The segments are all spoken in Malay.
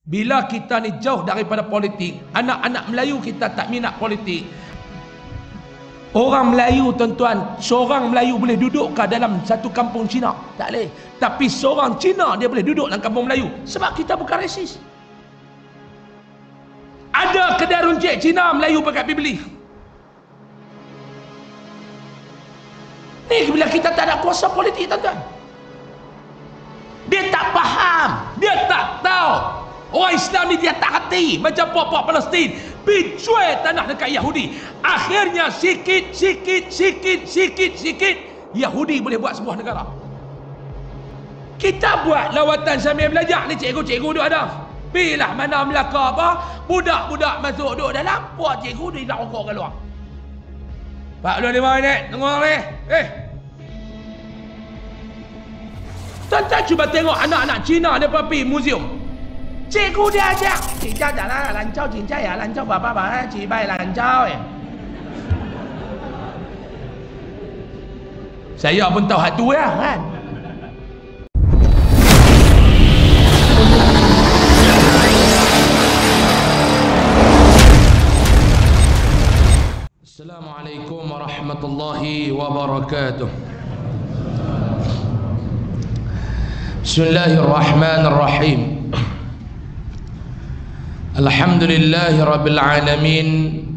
Bila kita ni jauh daripada politik, anak-anak Melayu kita tak minat politik. Orang Melayu tuan-tuan, seorang Melayu boleh duduk ke dalam satu kampung Cina? Tak boleh. Tapi seorang Cina dia boleh duduk dalam kampung Melayu. Sebab kita bukan rasis. Ada kedai runcit Cina, Melayu pakai pergi beli. Ni bila kita tak ada kuasa politik tuan-tuan. Dia tak faham, dia tak tahu. Orang Islam ni dia tak hati. Macam puak-puak Palestin picuai tanah dekat Yahudi. Akhirnya sikit Yahudi boleh buat sebuah negara. Kita buat lawatan sambil belajar. Ni cikgu-cikgu duk ada. Pilah mana Melaka apa, budak-budak masuk duk dalam, puak cikgu dia nak rokok kat luar. 45 minit tunggu ni. Tuan-tuan cuba tengok anak-anak Cina dia pergi museum. Cikgu dia ajak, cincau jalan lancau cincau ya, lancau bapa cibai lancau ya. Saya pun tahu hak tu ya kan. Assalamualaikum warahmatullahi wabarakatuh. Bismillahirrahmanirrahim. Alhamdulillahi rabbil alamin.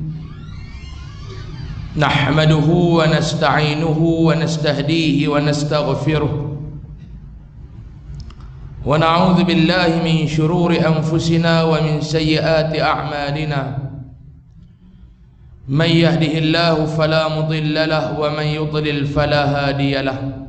Nahmaduhu wa nasta'inuhu wa nastahdihi wa nastaghfiruh. Wa na'udzu billahi min shururi anfusina wa min sayyiati a'malina. Man yahdihillahu fala mudilla lahu wa man yudlil fala hadiya lahu.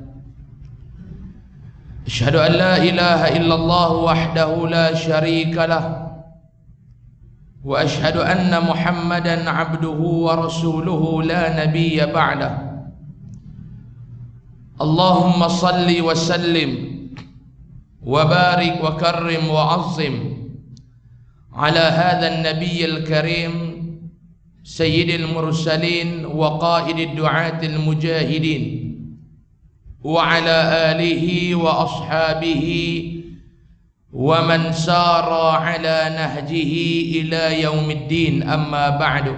Asyhadu an la ilaha illallah wahdahu la syarika lahu. Wa ashhadu anna Muhammadan abduhu wa rasuluhu la nabiyya ba'dah. Allahumma salli wa sallim wa barik wa karrim wa azzim ala hadha an-nabiyyil karim sayyidil mursalin wa qaidid du'atil mujahidin wa ala alihi wa ashabihi wa man sara ala nahjihi ila yaumiddin, amma ba'du.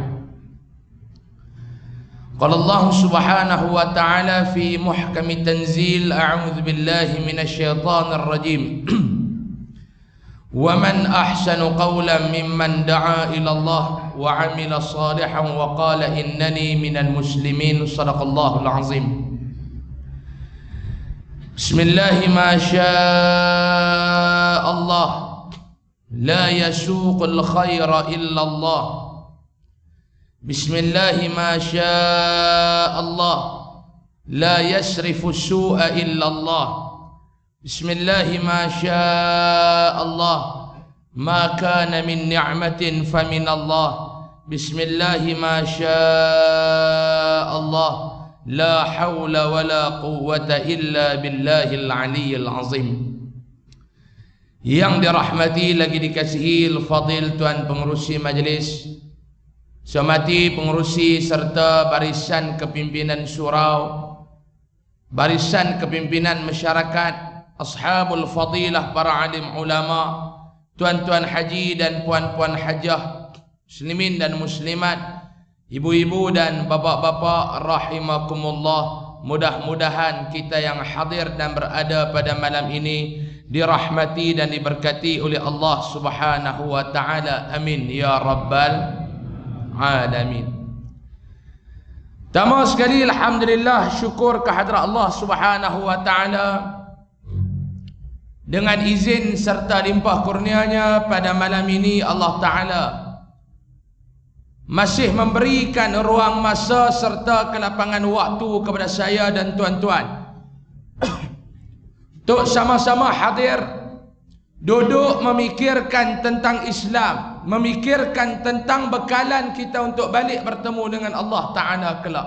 Qala Allah subhanahu wa ta'ala fi muhkami tanzil, a'udzu billahi minasy syaithanir rajim. Wa man ahsanu qawlan mimman da'a ila Allah wa 'amila salihan wa qala innani minal muslimin. Shadaqallahul azim. Bismillahi ma syaa Allah, la yasuqul khaira illa Allah. Bismillahi ma syaa Allah, la yasrifu su'a illa Allah. Bismillahi ma syaa Allah, ma kana min ni'matin fa min Allah. Bismillahi ma syaa Allah, la hawla wa la quwwata illa billahil aliyyil azim. Yang dirahmati lagi dikasihi al-fadil tuan pengerusi majlis, semati pengerusi serta barisan kepimpinan surau, barisan kepimpinan masyarakat, ashabul fadilah, para alim ulama, tuan-tuan haji dan puan-puan hajah, muslimin dan muslimat, ibu-ibu dan bapak-bapak rahimakumullah. Mudah-mudahan kita yang hadir dan berada pada malam ini dirahmati dan diberkati oleh Allah subhanahu wa ta'ala. Amin ya rabbal alamin. Pertama sekali, alhamdulillah, syukur kehadrat Allah subhanahu wa ta'ala. Dengan izin serta limpah kurnianya pada malam ini Allah ta'ala masih memberikan ruang masa serta kelapangan waktu kepada saya dan tuan-tuan untuk sama-sama hadir, duduk memikirkan tentang Islam, memikirkan tentang bekalan kita untuk balik bertemu dengan Allah Ta'ala kelak.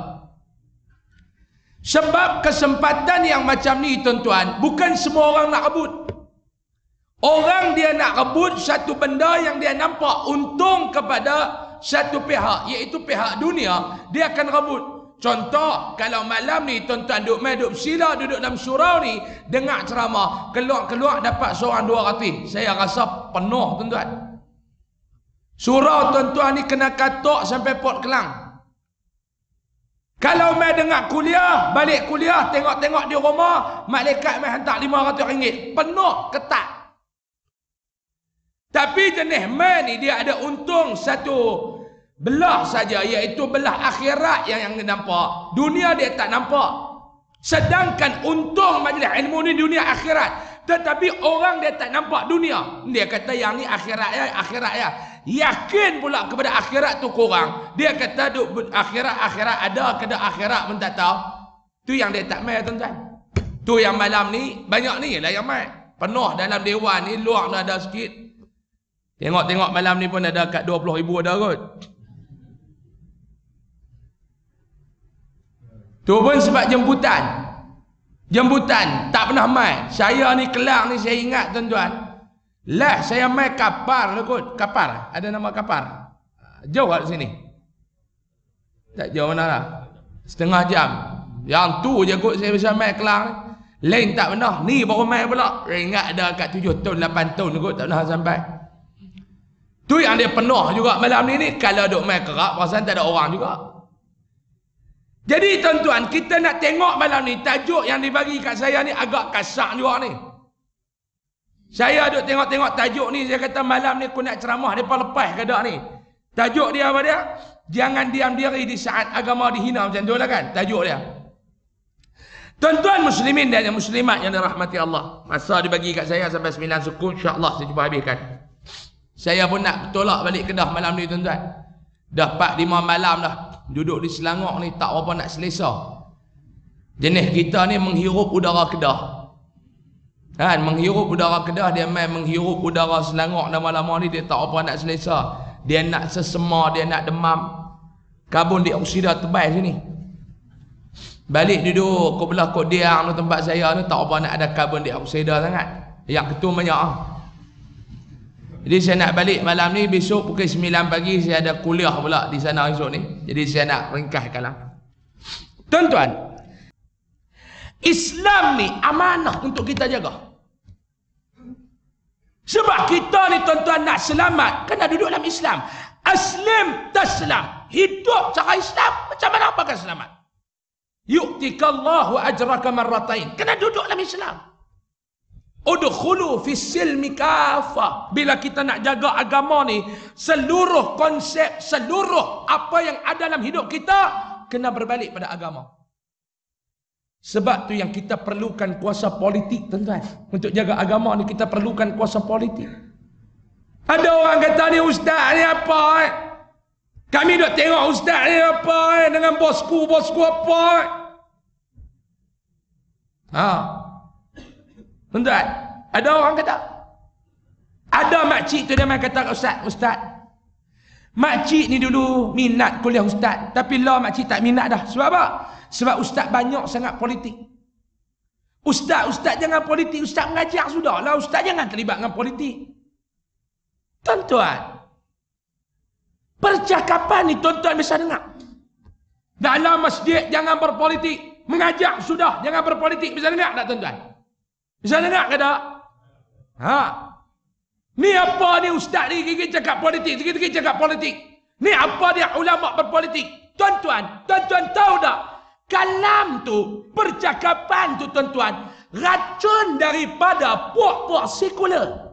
Sebab kesempatan yang macam ni tuan-tuan, bukan semua orang nak rebut. Orang dia nak rebut satu benda yang dia nampak untung kepada satu pihak, iaitu pihak dunia, dia akan rebut. Contoh, kalau malam ni tuan-tuan duduk main, duduk bersila, duduk dalam surau ni, dengar ceramah, keluar-keluar dapat seorang 2 rati. Saya rasa penuh tuan-tuan. Surau tuan-tuan ni kena katok sampai Port Kelang. Kalau main dengar kuliah, balik kuliah, tengok-tengok di rumah, malaikat main hantar RM500. Penuh, ketat. Tapi jenis main ni dia ada untung satu belah saja, iaitu belah akhirat yang nampak. Dunia dia tak nampak. Sedangkan untung majlis ilmu ni dunia akhirat. Tetapi orang dia tak nampak dunia. Dia kata yang ni akhirat ya, akhirat ya. Yakin pula kepada akhirat tu kurang. Dia kata akhirat ada, kena akhirat pun tak tahu. Tu yang dia tak main tuan-tuan. Tu yang malam ni banyak ni lah yang main. Penuh dalam dewan ni, luar dah ada sikit. Tengok-tengok malam ni pun ada kat 20,000 ada kot. Tu pun sebab jemputan. Jemputan tak pernah main. Saya ni Kelang ni saya ingat tuan-tuan. Lah saya main kapar lah kot. Kapar. Ada nama kapar. Jauh kat sini. Tak jauh mana lah. Setengah jam. Yang tu je kot saya bisa main Kelang ni. Lain tak pernah. Ni baru main pula. Ingat ada kat 7 tahun 8 tahun kot tak pernah sampai. Tu yang dia penuh juga malam ni. Kalau duk main kerak perasaan tak ada orang juga. Jadi tuan-tuan, kita nak tengok malam ni, tajuk yang dibagi kat saya ni agak kasar juga ni. Saya duk tengok-tengok tajuk ni, saya kata malam ni aku nak ceramah, mereka lepas ke tak ni. Tajuk dia apa dia? Jangan diam diri di saat agama dihina, macam tu lah kan, tajuk dia. Tuan-tuan muslimin dan muslimat yang dirahmati Allah. Masa dibagi kat saya sampai 9 suku, insya-Allah saya cuba habiskan. Saya pun nak tolak balik Kedah malam ni tuan-tuan. Dah 4-5 malam dah. Duduk di Selangor ni tak apa nak selesa. Jenis kita ni menghirup udara Kedah. Kan, menghirup udara Kedah, dia main menghirup udara Selangor lama-lama ni dia tak apa nak selesa. Dia nak sesema, dia nak demam. Karbon dioksida tebal sini. Balik duduk ke belah Kok Diang tu tempat saya ni tak apa nak ada karbon dioksida sangat. Yang ketua banyak. Jadi saya nak balik malam ni, besok pukul 9 pagi saya ada kuliah pula di sana esok ni. Jadi saya nak ringkaskanlah. Tuan-tuan, Islam ni amanah untuk kita jaga. Sebab kita ni tuan-tuan nak selamat, kena duduk dalam Islam. Aslim taslam. Hidup cara Islam, macam mana apakah selamat? Yu'tikallahu ajraka marratain. Kena duduk dalam Islam. Udkhulu fis silmi kafah. Bila kita nak jaga agama ni, seluruh konsep, seluruh apa yang ada dalam hidup kita kena berbalik pada agama. Sebab tu yang kita perlukan kuasa politik tuan-tuan. Untuk jaga agama ni kita perlukan kuasa politik. Ada orang kata ni ustaz ni apa Kami duk tengok ustaz ni apa dengan bosku apa Tuan-tuan, ada orang kata, ada makcik tu dia main kata ustaz, makcik ni dulu minat kuliah ustaz, tapi lah makcik tak minat dah. Sebab apa? Sebab ustaz banyak sangat politik. Ustaz jangan politik, ustaz mengajar sudah lah, ustaz jangan terlibat dengan politik. Tuan-tuan, percakapan ni tuan-tuan bisa dengar. Dalam masjid jangan berpolitik, mengajar sudah jangan berpolitik, bisa dengar tak tuan-tuan? Bisa dengar ke tak? Ni apa ni ustaz ni gigit cakap politik, sikit-sikit cakap politik. Ni apa dia ulama berpolitik? Tuan-tuan tahu tak? Kalam tu, percakapan tu tuan-tuan, racun daripada puak-puak sekular.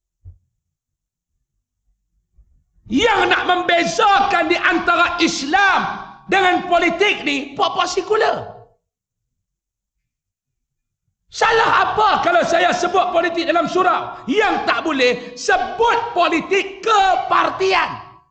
Yang nak membezakan di antara Islam dengan politik ni, puak-puak sekular. Salah apa kalau saya sebut politik dalam surau? Yang tak boleh sebut politik kepartian.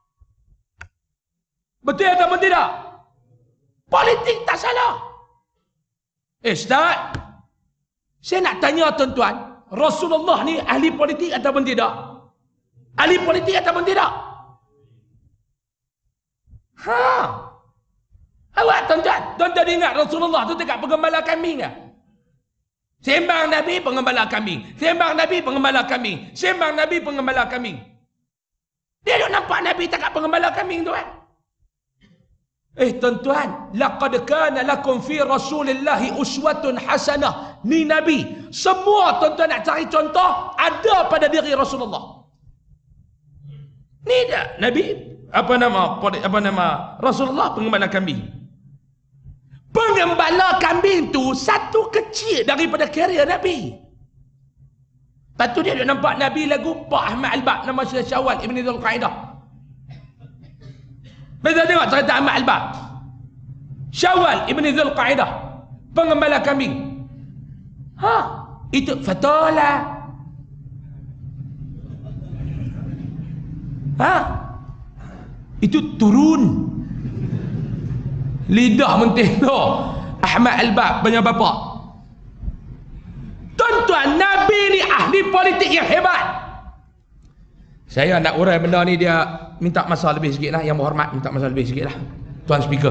Betul atau tidak? Politik tak salah. Ustaz, saya nak tanya tuan-tuan, Rasulullah ni ahli politik atau tidak? Ahli politik atau tidak? Awak tuan-tuan ingat Rasulullah tu dekat penggembala kambing ke? Sembang Nabi pengembala kambing. Sembang Nabi pengembala kambing. Sembang Nabi pengembala kambing. Dia duk nampak Nabi tak kat pengembala kambing tu kan? Tuan-tuan, laqad kana lakum fi Rasulillahi uswatun hasanah. Ni Nabi. Semua tuan-tuan nak cari contoh ada pada diri Rasulullah. Ni dah Nabi, apa nama Rasulullah pengembala kambing. Pengembala kambing tu satu kecil daripada kerja Nabi. Lepas tu dia nampak Nabi lagu Pak Ahmad Al-Bab, nama Syawal Ibn Dzulqaidah. Kita tengok cerita Ahmad Al-Bab. Syawal Ibn Dzulqaidah, pengembala kambing. Itu fatola. Itu turun. Lidah mentih tu. Ahmad Al-Bab punya bapak. Tuan-tuan, Nabi ni ahli politik yang hebat. Saya nak urai benda ni, dia minta masa lebih sikit lah. Yang berhormat minta masa lebih sikit lah, Tuan Speaker.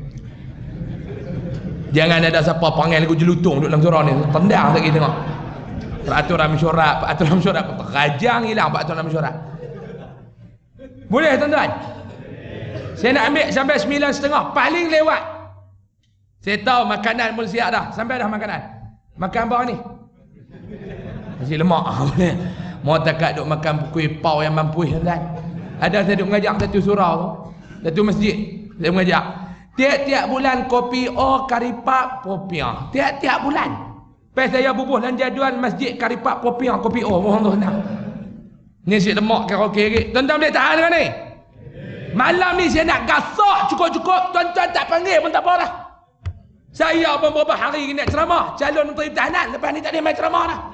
Jangan ada siapa panggil aku jelutung duduk dalam surau ni. Tendang lagi tengok. Peraturan mesyuarat terajang hilang peraturan mesyuarat. Boleh tuan-tuan? Saya nak ambil sampai 9.30 paling lewat. Saya tahu makanan pun siap dah. Sampai dah makanan. Makan apa ni? Nasi lemak. Boleh. Mau takat duk makan kuih pau yang mampu tuan. Ada saya duk mengajak satu surau tu, satu masjid. Saya mengajak. Tiap-tiap bulan kopi O, karipap, popiah. Tiap-tiap bulan. Lepas saya bubuh dalam jadual masjid karipap, popiah, kopi O. Mohon tu senang. Ni nasi lemak karaoke lagi. Tuan-tuan boleh tahan dengan ni? Malam ni saya nak gasak cukup-cukup. Tuan-tuan tak panggil pun tak apa dah. Saya pun beberapa hari nak ceramah. Calon Menteri Pertahanan. Lepas ni tak ada main ceramah dah.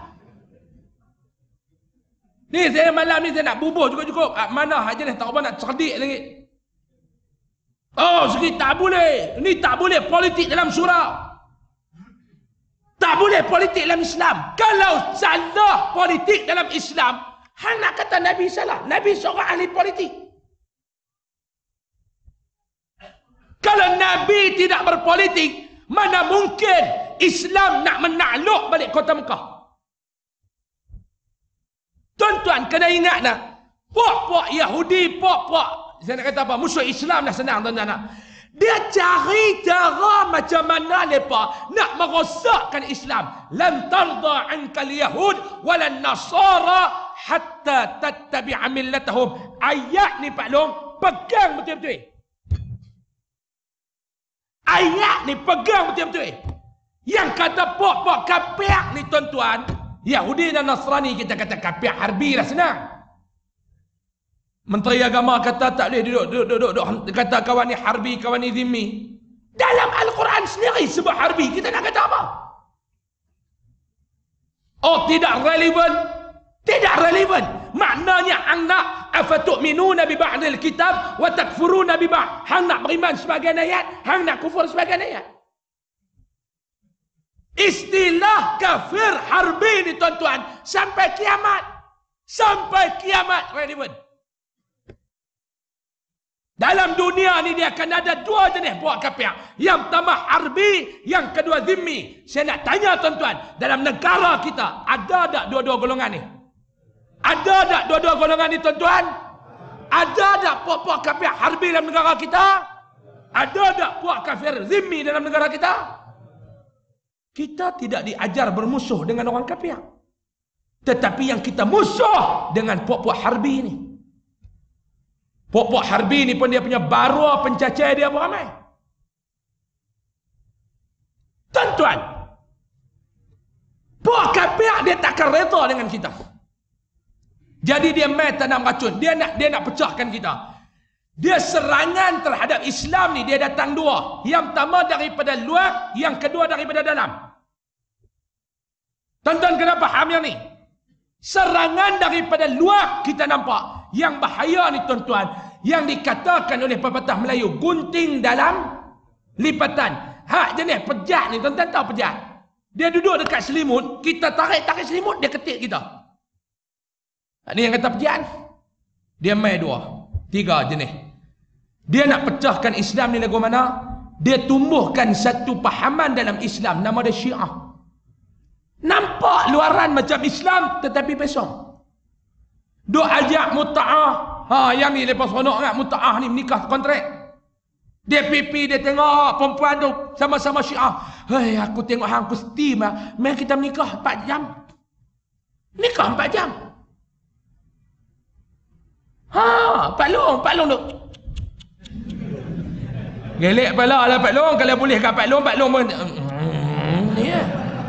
Ni saya malam ni saya nak bubuh cukup-cukup. Mana aja dah tak apa nak cerdik lagi. Oh, segi tak boleh. Ni tak boleh politik dalam surau. Tak boleh politik dalam Islam. Kalau salah politik dalam Islam, hang nak kata Nabi salah. Nabi seorang ahli politik. Kalau Nabi tidak berpolitik, mana mungkin Islam nak menakluk balik kota Mekah? Tuan-tuan kena ingat dah, puak-puak Yahudi, puak-puak, saya nak kata apa, musuh Islam dah senang tuan-tuan. Dia cari cara macam mana mereka nak merosakkan Islam. Lan tarda ankal yahud walan nasara hatta tattabi'a millatahum. Ayat ni Pak Long pegang betul-betul. Ayat ni pegang betul-betul. Yang kata puak-puak kafir ni tuan-tuan, Yahudi dan Nasrani kita kata kafir harbi lah senang. Menteri Agama kata tak boleh duduk kata kawan ni harbi, kawan ni zimmi. Dalam Al-Quran sendiri sebab harbi, kita nak kata apa? Oh, tidak relevan. Tidak relevan. Maknanya hang nak afatu'minuna bi ba'dil kitab wa takfuruna bi ba'd. Hang nak beriman sebagian ayat, hang nak kufur sebagian ayat. Istilah kafir harbi ni tuan-tuan sampai kiamat. Sampai kiamat relevan. Dalam dunia ni dia akan ada dua jenis puak kafir. Yang pertama harbi, yang kedua zimmi. Saya nak tanya tuan-tuan, dalam negara kita ada tak dua-dua golongan ni? Ada tak dua-dua golongan ni tuan-tuan? Ada tak puak-puak kafir harbi dalam negara kita? Ada tak puak kafir zimmi dalam negara kita? Kita tidak diajar bermusuh dengan orang kafir. Tetapi yang kita musuh dengan puak-puak harbi ni. Puak-puak harbi ni pun dia punya barua pencacai dia beramai. Tuan-tuan, puak kafir dia takkan reda dengan kita. Jadi dia main tanam racun. Dia nak pecahkan kita. Dia serangan terhadap Islam ni dia datang dua. Yang pertama daripada luar, yang kedua daripada dalam. Tuan-tuan kena faham yang ni. Serangan daripada luar kita nampak. Yang bahaya ni tuan-tuan, yang dikatakan oleh pepatah Melayu, gunting dalam lipatan. Hak jenis pejat ni, tuan-tuan tahu pejat? Dia duduk dekat selimut, kita tarik selimut, dia ketik kita. Ini yang kata pejat. Dia main 2, 3 jenis. Dia nak pecahkan Islam ni lagu mana? Dia tumbuhkan satu pahaman dalam Islam, nama dia Syiah. Nampak luaran macam Islam tetapi besar. Duk ajak muta'ah. Yang ni lepas seronok kan, muta'ah ni menikah kontrak. Dia pipi, dia tengok perempuan tu sama-sama Syiah. Hei, aku tengok hang aku steam lah. Mari kita menikah 4 jam. Nikah 4 jam. Pak Long tu. Gelek pala lah Pak Long. Kalau boleh kat Pak Long pun ya.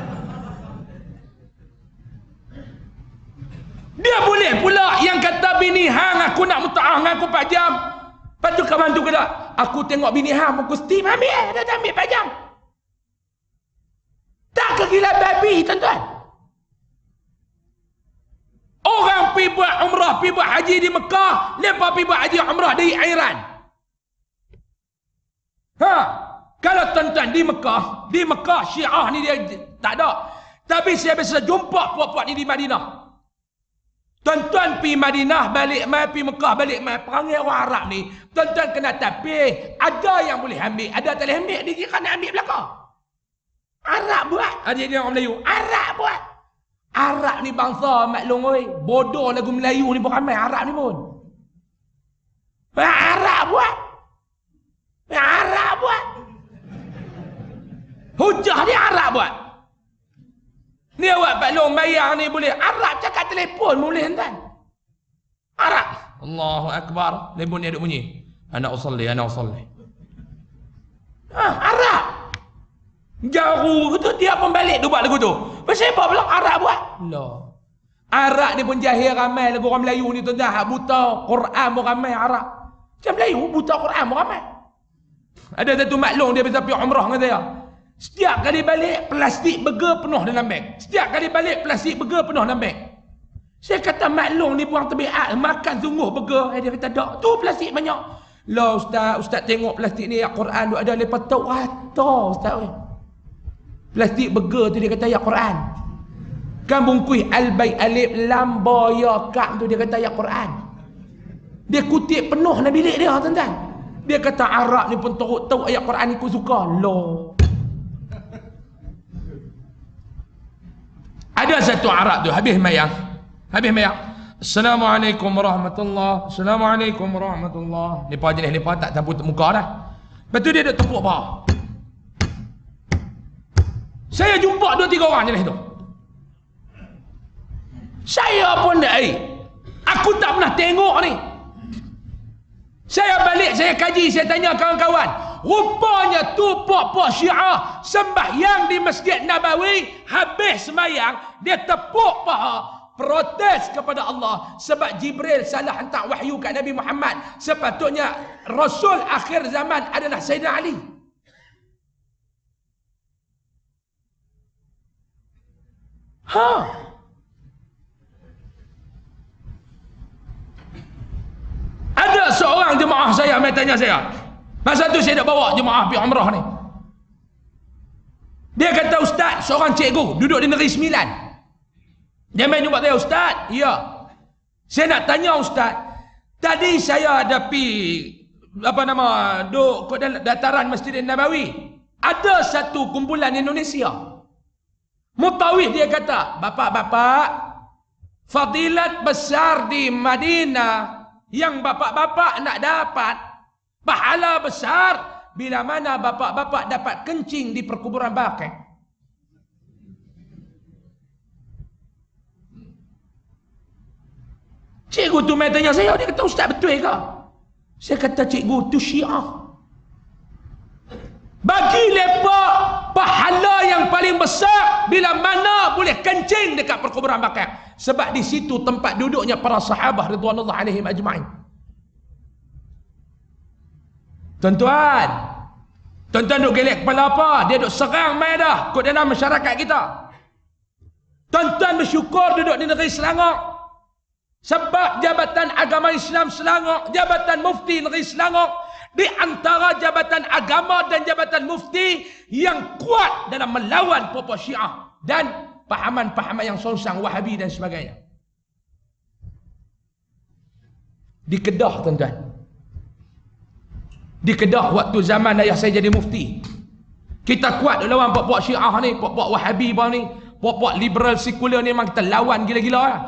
Dia boleh pula yang kata bini hang aku nak muta'ah dengan aku 4 jam. Lepas tu kawan tu kata, aku tengok bini hang aku steam, ambil, dia ambil 4 jam. Tak kegila babi, tuan-tuan. Orang pergi buat umrah, pergi buat haji di Mekah, lepas pergi buat haji umrah di Iran. Kalau tuan-tuan di Mekah Syiah ni dia tak ada. Tapi saya biasa jumpa puak-puak ni di Madinah. Tuan-tuan pergi Madinah, balik mai, pergi Mekah, balik mai, perangai orang Arab ni. Tuan-tuan kena tapih. Ada yang boleh ambil, ada tak boleh ambil. Dia kira nak ambil belakang. Arab buat. Dia orang Melayu. Arab buat. Arab ni bangsa maklum oi. Bodoh lagu Melayu ni pun ramai Arab ni pun. Arab buat. Arab buat. Hujah dia Arab buat. Ni awak Pak Long bayang ni boleh. Arab cakap telefon boleh tuan. Arab. Allahu Akbar. Telefon dia duk bunyi. Ana usalli. Arab. Jauh tu dia pun balik tu buat lagu tu. Pasal apa pula Arab buat? Lah. Arab ni pun jahil ramai lagu orang Melayu ni tuan-tuan. Hak buta Quran pun ramai Arab. Macam Melayu buta Quran pun ramai. Ada satu maklum dia bisa pergi umrah dengan saya. Setiap kali balik, plastik burger penuh dalam beg. Setiap kali balik, plastik burger penuh dalam beg. Saya kata maklum ni buang tebiat, makan sungguh burger. Dia kata, tak, tu plastik banyak. Lah Ustaz tengok plastik ni, Al-Quran tu ada, lepas tahu rata Ustaz. Plastik burger tu dia kata ayat Quran. Kan bungkus Al-Bai Alif Lam Ba Ya Ka tu dia kata ayat Quran. Dia kutip penuh dalam bilik dia tuan-tuan. Dia kata Arab ni pun tahu ayat Quran ni aku suka. Loh. Ada satu Arab tu habis mayang. Assalamualaikum warahmatullahi. Assalamualaikum warahmatullahi. Lepas jenis lepas tak sapu muka dah. Lepas tu dia duk tepuk paha. Saya jumpa 2-3 orang jenis tu. Saya pun dah aku tak pernah tengok ni. Saya balik, saya kaji, saya tanya kawan-kawan. Rupanya tu puak-puak Syiah sembahyang di Masjid Nabawi, habis sembahyang dia tepuk paha protes kepada Allah sebab Jibril salah hantar wahyu kat Nabi Muhammad. Sepatutnya Rasul akhir zaman adalah Sayyidina Ali. Ada seorang jemaah saya mai tanya saya. Masa tu saya nak bawa jemaah pergi umrah ni. Dia kata, Ustaz, seorang cikgu duduk di Negeri Sembilan. Dia main jumpa saya, Ustaz. Ya. Saya nak tanya Ustaz. Tadi saya ada pergi duduk kat dataran Masjid Nabawi. Ada satu kumpulan Indonesia. Mutawif dia kata, bapak-bapak, fadilat besar di Madinah yang bapak-bapak nak dapat pahala besar bila mana bapak-bapak dapat kencing di perkuburan Baqi'. Cikgu tu main tanya saya, dia kata, Ustaz betul ke? Saya kata, cikgu tu Syiah. Bagi mereka pahala yang paling besar bila mana boleh kencing dekat perkuburan Baqi'. Sebab di situ tempat duduknya para sahabat radhiyallahu alaihim ajma'in. Tuan-tuan duk gelek kepala apa? Dia duk serang mai dah kot dalam masyarakat kita. Tuan-tuan bersyukur duduk di negeri Selangor. Sebab Jabatan Agama Islam Selangor, Jabatan Mufti Negeri Selangor, di antara jabatan agama dan jabatan mufti yang kuat dalam melawan puak-puak Syiah dan pahaman-pahaman yang songsang Wahabi dan sebagainya. Di Kedah, tuan-tuan. Di Kedah waktu zaman ayah saya jadi mufti, kita kuat lawan puak-puak Syiah ni, puak-puak Wahabi ni, puak-puak liberal sekular ni, memang kita lawan gila-gila lah.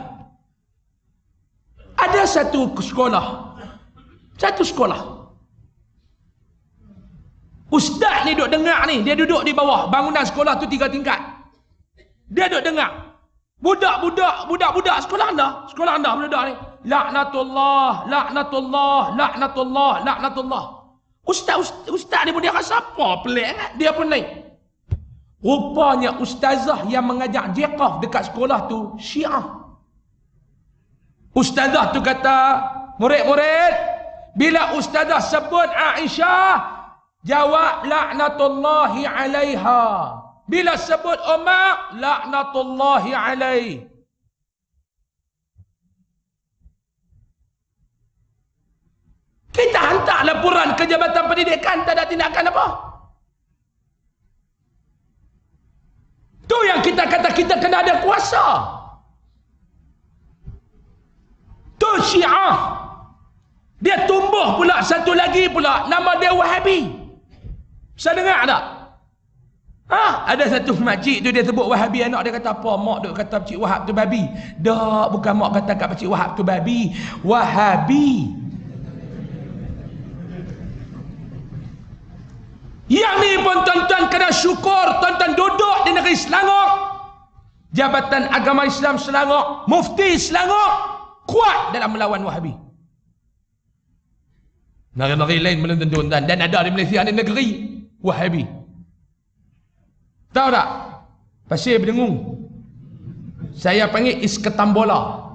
Ada satu sekolah Ustaz ni duduk dengar ni, dia duduk di bawah bangunan sekolah tu 3 tingkat. Dia duduk dengar. Budak-budak sekolah anda budak ni. Laknatullah, laknatullah, laknatullah, laknatullah. Ustaz ni pun dia rasa apa pelik kan? Dia pun naik. Rupanya ustazah yang mengajar jiqaf dekat sekolah tu Syiah. Ustazah tu kata, murid-murid, bila ustazah sebut Aisyah, jawab laknatullahi alaiha. Bila sebut Umar, laknatullahi alaih. Kita hantar laporan ke Jabatan Pendidikan, tak ada tindakan apa. Tu yang kita kata kita kena ada kuasa. Tu Syiah. Dia tumbuh pula satu lagi pula, nama dia Wahabi. Saya dengar tak? Ada satu makcik tu dia sebut Wahabi, anak dia kata apa? Mak dia kata Pakcik Wahab tu babi. Tak, bukan mak kata kat Pakcik Wahab tu babi. Wahabi. Yang ni pun tuan-tuan kena syukur, tuan-tuan duduk di negeri Selangor. Jabatan Agama Islam Selangor, Mufti Selangor kuat dalam melawan Wahabi. Negeri lain belum tentu tuan-tuan, dan ada di Malaysia ada negeri Wahabi. Tahu tak? Pasir Berdengung. Saya panggil Isketambola.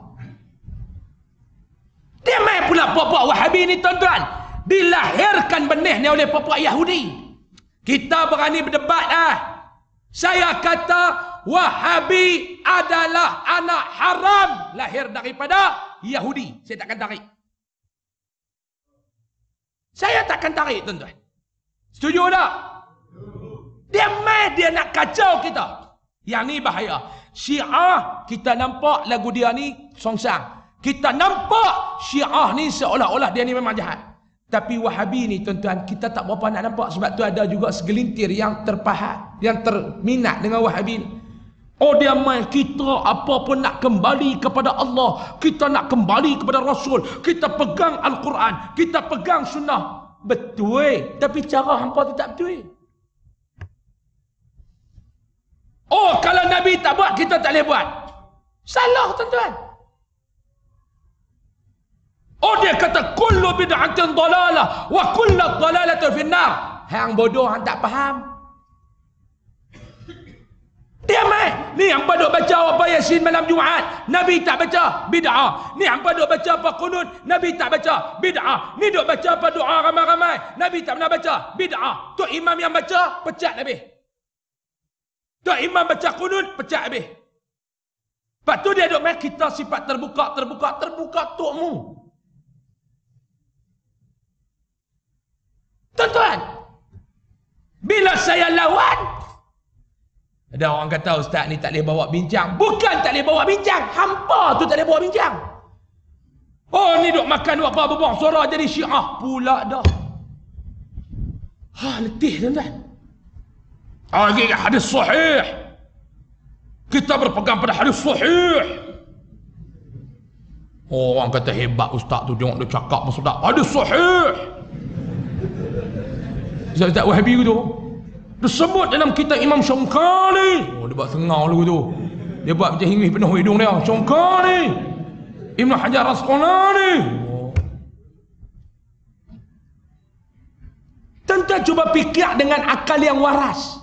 Dia main pula puak-puak Wahabi ni tuan-tuan. Dilahirkan benih ni oleh puak-puak Yahudi. Kita berani berdebat Saya kata Wahabi adalah anak haram lahir daripada Yahudi. Saya takkan tarik. Saya takkan tarik tuan-tuan. Setuju tak? Dia nak kacau kita. Yang ni bahaya. Syiah, kita nampak lagu dia ni songsang. Kita nampak Syiah ni seolah-olah dia ni memang jahat. Tapi Wahabi ni tuan-tuan, kita tak berapa nak nampak. Sebab tu ada juga segelintir yang terpahat, yang terminat dengan Wahabi ni. Oh, dia main kita apa pun nak kembali kepada Allah. Kita nak kembali kepada Rasul. Kita pegang Al-Quran. Kita pegang sunnah. Betul. Tapi cara hampa tu tak betul. Oh, kalau Nabi tak buat, kita tak boleh buat. Salah tuan-tuan. Oh, dia kata kullu bid'atin dalalah wa kullu dalalatin finnar. Hang bodoh, hang tak faham. Dia main. Ni hang duk baca apa Yasin malam Jumaat, Nabi tak baca, bid'ah. Ni hang duk baca apa kunut, Nabi tak baca, bid'ah. Ni duk baca apa doa ramai-ramai, Nabi tak pernah baca, bid'ah. Tu imam yang baca, pecat habis. Tu imam baca kunut, pecat habis. Lepas tu dia duk main kita sifat terbuka tukmu. Tuan-tuan, bila saya lawan, ada orang kata ustaz ni tak boleh bawa bincang. Bukan tak boleh bawa bincang, hampa tu tak boleh bawa bincang. Oh, ni duk makan apa berbuang suara jadi Syiah pula dah. Letih tuan-tuan. Hadis sahih. Kita berpegang pada hadis sahih. Oh, orang kata hebat ustaz tu, tengok dia cakap maksud tak hadis sahih. Ustaz Wahabi tu disebut dalam kitab Imam Syongkani. Oh, dia buat sengau lagu tu. Dia buat macam hingis penuh hidung dia. Syongkani, Ibn Hajar Asqalani. Tuan-tuan cuba fikir dengan akal yang waras.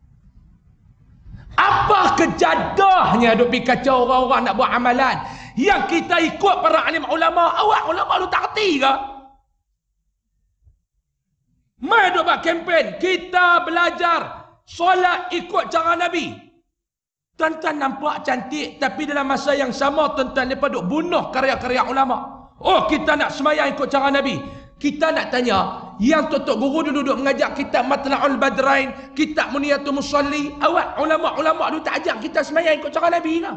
Apa kejadahnya duk pergi kacau orang-orang nak buat amalan yang kita ikut para alim ulama? Awak ulama lu tak reti ke? Mai duk buat kempen kita belajar solat ikut cara Nabi. Tuan-tuan nampak cantik, tapi dalam masa yang sama tuan-tuan mereka duk bunuh karya-karya ulama. Oh, kita nak sembahyang ikut cara Nabi. Kita nak tanya, yang tuan-tuan guru duduk mengajar kitab Matla'ul Badrain, kitab Muniyatul Musalli, awak ulama-ulama dulu tak ajar kita sembahyang ikut cara Nabi ke?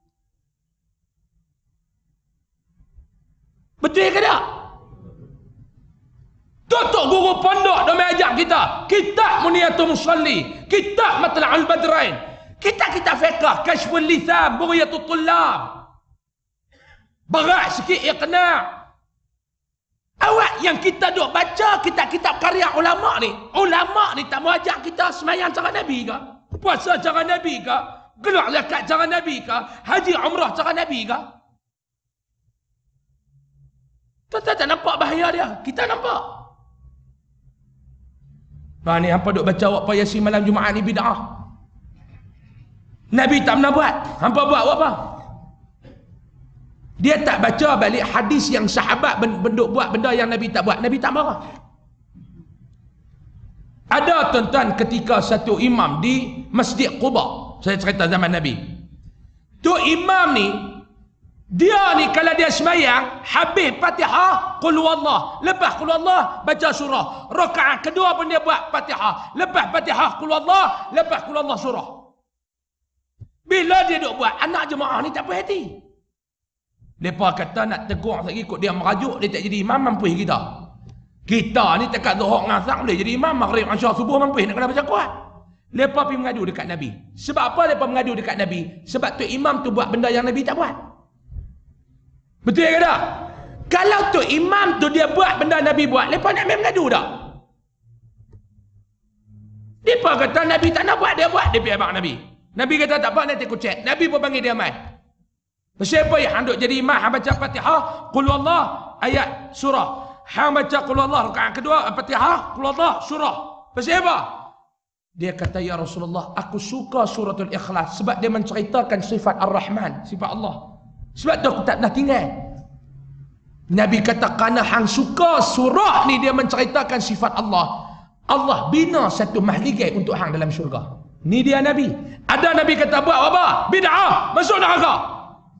Betul ke tak? Tuan-tuan guru pondok dah mengajar kita kitab Muniyatul Musalli, kitab Matla'ul Badrain, kita fiqh, Kashful Lisan, Bughiyatul Tullab. Berat sikit iqna'. Awak yang kita duk baca kitab-kitab karya ulama ni tak mau ajak kita semayang cara Nabi ke? Puasa cara Nabi ke? Gelak zakat cara Nabi ke? Haji umrah cara Nabi ke? Tuan-tuan tak nampak bahaya dia? Kita nampak. Nah ni hampa duk baca awak Yasin malam Jumaat ni bid'ah. Nabi tak pernah buat. Hampa buat apa? Dia tak baca balik hadis yang sahabat buat benda yang Nabi tak buat. Nabi tak marah. Ada tuan-tuan ketika satu imam di Masjid Quba. Saya cerita zaman Nabi. Tu imam ni, dia ni kalau dia semayang, habis Fatihah, Qul Huwallah. Lepas Qul Huwallah, baca surah. Rakaat kedua pun dia buat Fatihah. Lepas Fatihah, Qul Huwallah. Lepas Qul Huwallah surah. Bila dia duk buat, anak jemaah ni tak puas hati. Mereka kata nak tegur lagi ikut dia merajuk, dia tak jadi imam, mampus kita. Kita ni dekat zuhur ngasak boleh jadi imam, maghrib, isyak, subuh mampus nak kena baca kuat. Mereka pergi mengadu dekat Nabi. Sebab apa mereka mengadu dekat Nabi? Sebab tu imam tu buat benda yang Nabi tak buat. Betul ke tak? Kalau tu imam tu dia buat benda Nabi buat, mereka nak main mengadu tak? Mereka kata Nabi tak nak buat, dia buat, dia pergi abang Nabi. Nabi kata tak apa, nanti aku cek. Nabi pun panggil dia mai. Pasal apa yang duk jadi imam, hang baca Fatihah, Qul Huwallah, ayat surah. Hang baca Qul Huwallah rakaat kedua, Fatihah, Qul Huwallah, surah. Pasal apa? Dia kata, ya Rasulullah, aku suka suratul Ikhlas sebab dia menceritakan sifat Ar-Rahman, sifat Allah. Sebab tu aku tak nak tinggal. Nabi kata, kerana hang suka surah ni dia menceritakan sifat Allah, Allah bina satu mahligai untuk hang dalam syurga. Ni dia Nabi. Ada Nabi kata buat apa? Bid'ah, masuk neraka.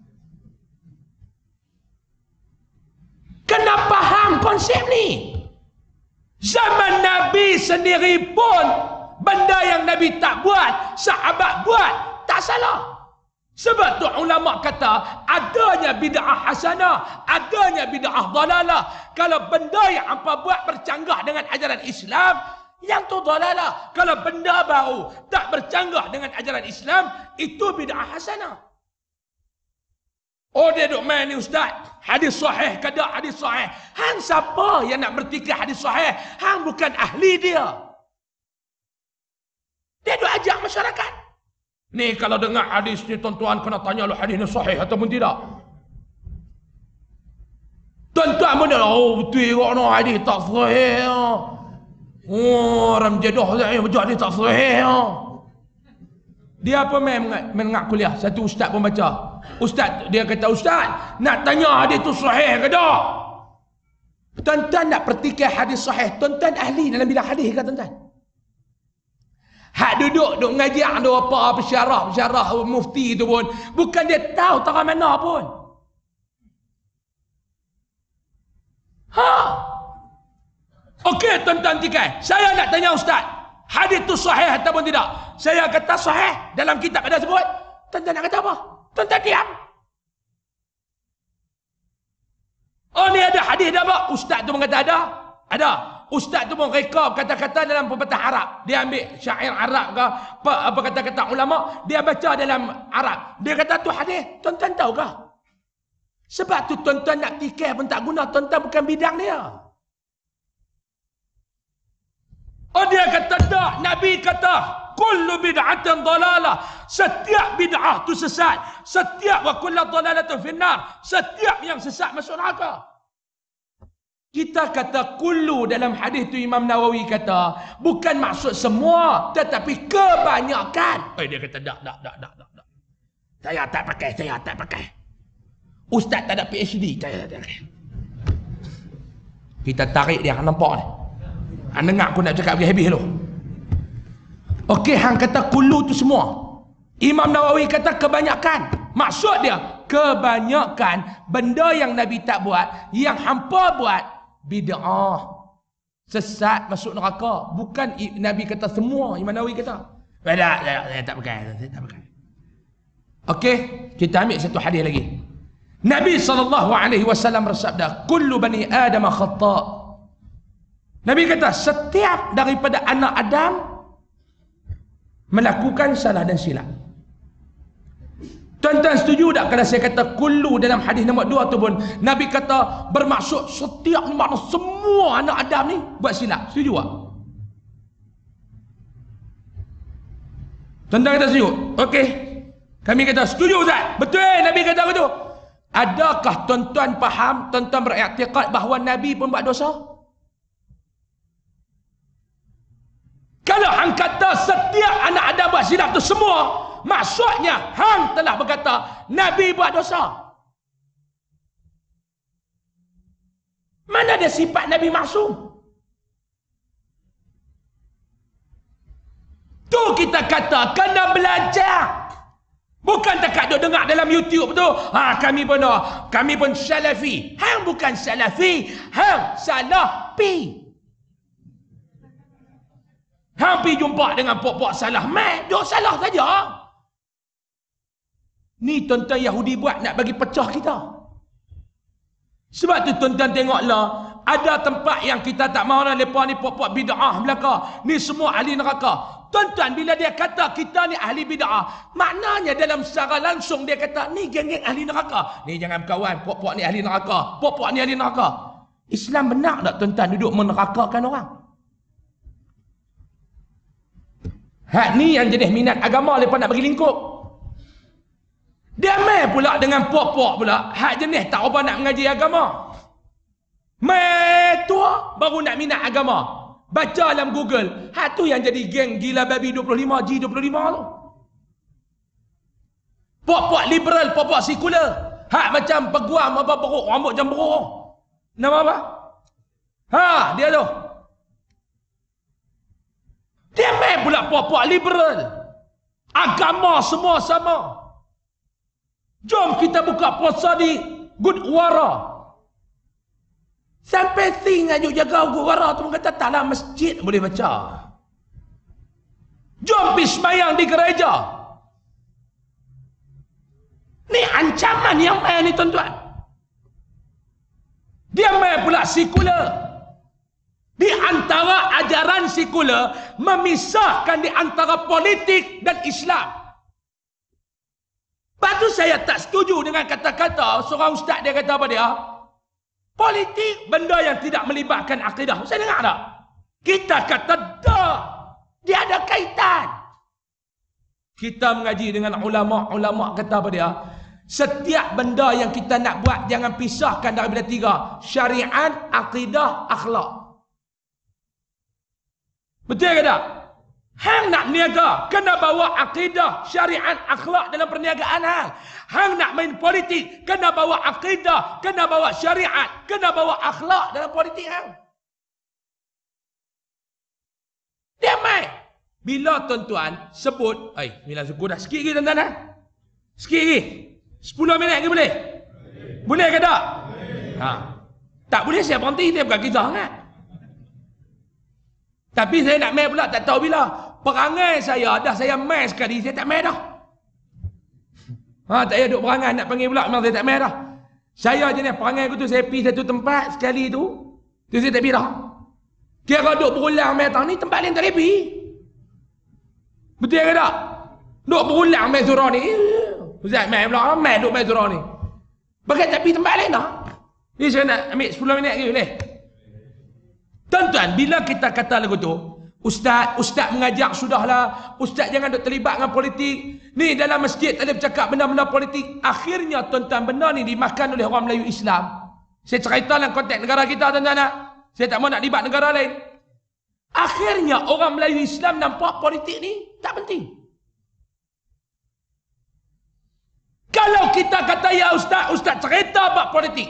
Kena faham konsep ni. Zaman Nabi sendiri pun benda yang Nabi tak buat, sahabat buat, tak salah. Sebab tu ulama kata adanya bid'ah hasanah, adanya bid'ah dalalah. Kalau benda yang hampa buat bercanggah dengan ajaran Islam, yang tu dalalah. Kalau benda baru tak bercanggah dengan ajaran Islam, itu bid'ah hasanah. Oh dia duk main ni ustaz, hadis sahih ke tak hadis sahih? Hang siapa yang nak bertikai hadis sahih? Hang bukan ahli dia. Dia duk ajak masyarakat. Ni kalau dengar hadis ni tuan-tuan kena tanya lu hadis ni sahih ataupun tidak. Tuan-tuan mana oh betul kok no hadis tak sahih. Oh orang jadah saya baca hadis tak sahih. Dia apa main mengak kuliah, satu ustaz pun baca. Ustaz, dia kata, ustaz, nak tanya hadis tu sahih ke tak? Tuan-tuan nak pertikai hadis sahih, tuan-tuan ahli dalam bidang hadis ke tuan-tuan? Hak duduk ngajak ada apa pensyarah mufti tu pun, bukan dia tahu tara mana pun. Okey tuan-tuan tikai, saya nak tanya ustaz, hadis tu sahih ataupun tidak? Saya kata sahih, dalam kitab ada sebut. Tuan-tuan nak kata apa? Tuan-tuan diam. Oh ni ada hadis dah apa? Ustaz tu mengata ada? Ada. Ustaz tu pun rekod kata-kata dalam pepatah Arab. Dia ambil syair Arab ke apa kata-kata ulama, dia baca dalam Arab. Dia kata tu hadis. Tuan-tuan tahu ke? Sebab tu tuan-tuan nak tikai pun tak guna, tuan-tuan bukan bidang dia. Oh dia kata tak, Nabi kata kullu bid'atin dalalah. Setiap bid'ah tu sesat. Setiap wa kullu dalalatin finnar. Setiap yang sesat masuk neraka. Kita kata kullu dalam hadis tu Imam Nawawi kata bukan maksud semua tetapi kebanyakan. Dia kata tak. Saya tak pakai. Ustaz tak ada PhD, saya tak pakai. Kita tarik dia, nampak ni. Hang dengar aku nak cakap pergi habis tu. Okey, hang kata kullu tu semua. Imam Nawawi kata kebanyakan. Maksud dia kebanyakan benda yang Nabi tak buat, yang hampa buat bid'ah, sesat, masuk neraka. Bukan Nabi kata semua, Imam Nawawi kata. Saya tak pakai. Okey, kita ambil satu hadis lagi. Nabi SAW bersabda, kullu bani Adam khata'. Nabi kata setiap daripada anak Adam melakukan salah dan silap. Tuan-tuan setuju tak kalau saya kata kullu dalam hadis nombor 2 tu pun Nabi kata bermaksud setiap makna semua anak Adam ni buat silap. Setuju tak? Tuan-tuan kata setuju? Okey. Kami kata setuju tak? Betul Nabi kata begitu. Adakah tuan-tuan faham, tuan-tuan beriktikad bahawa Nabi pun buat dosa? Kalau hang kata setiap anak Adam buat silap tu semua, maksudnya hang telah berkata Nabi buat dosa. Mana ada sifat Nabi maksum? Tu kita kata kena belajar. Bukan tak duk dengar dalam YouTube tu, kami pun salafi. Hang bukan salafi, hang salafi. Hang pergi jumpa dengan pok-pok salah, duk salah saja. Ni tuan-tuan Yahudi buat nak bagi pecah kita. Sebab tu tuan-tuan tengoklah, ada tempat yang kita tak mahu lepas ni pok-pok bid'ah belaka. Ni semua ahli neraka. Tuan-tuan, bila dia kata kita ni ahli bid'ah, maknanya dalam secara langsung dia kata ni geng-geng ahli neraka. Ni jangan berkawan, pok-pok ni ahli neraka. Pok-pok ni ahli neraka. Islam benar tak tuan-tuan duduk menerakakan orang? Hak ni yang jenis minat agama lepas nak bagi lingkup. Dia main pula dengan pok-pok pula. Hak jenis tak apa nak mengaji agama. Main tua baru nak minat agama. Baca dalam Google. Hak tu yang jadi geng gila babi 25, G25 tu. Pok-pok liberal, pok-pok sekular. Hak macam peguam apa beruk, rambut jam beruk. Nama apa? Dia tu. Dia main pula pok-pok liberal. Agama semua sama. Jom kita buka puasa di Gudwara. Sampai ting ajuk jaga Gudwara tu kata taklah masjid boleh baca. Jom pergi sembahyang di gereja. Ni ancaman yang main ni tuan-tuan. Dia main pula sekular. Di antara ajaran sekular memisahkan di antara politik dan Islam. Lepas tu saya tak setuju dengan kata-kata seorang ustaz dia kata apa dia? Politik benda yang tidak melibatkan akidah. Saya dengar tak? Kita kata dah. Dia ada kaitan. Kita mengaji dengan ulama-ulama kata apa dia? Setiap benda yang kita nak buat jangan pisahkan daripada 3. Syariat, akidah, akhlak. Betul ke tak? Hang nak niaga, kena bawa akidah, syariat, akhlak dalam perniagaan hang. Hang nak main politik, kena bawa akidah, kena bawa syariat, kena bawa akhlak dalam politik hang. Dia main. Bila tuan-tuan sebut, bila suku dah sikit lagi tuan-tuan Sikit lagi. 10 minit lagi boleh? Boleh ke tak? Tak boleh saya berhenti, dia bukan kita sangat. Tapi saya nak main pula tak tahu bila. Perangai saya dah saya main sekali, saya tak main dah. Tak payah duk perangai nak panggil pula, memang saya tak main dah. Saya jenis perangai aku tu, saya pergi satu tempat sekali tu saya tak pergi dah. Kira duk berulang main tahun ni, tempat lain tak boleh pergi. Betul ke tak? Duk berulang main surah ni. Ustaz main pula, main duk main surah ni. Bagai tak pergi tempat lain dah. Ni saya nak ambil 10 minit lagi boleh? Tuan-tuan, bila kita kata lagu tu, Ustaz mengajak sudahlah, Ustaz jangan duk terlibat dengan politik. Ni dalam masjid tak ada bercakap benda-benda politik. Akhirnya tuan-tuan, benda ni dimakan oleh orang Melayu Islam. Saya cerita dalam konteks negara kita tuan-tuan. Saya tak mahu nak libat negara lain. Akhirnya orang Melayu Islam nampak politik ni tak penting. Kalau kita kata ya Ustaz cerita bab politik.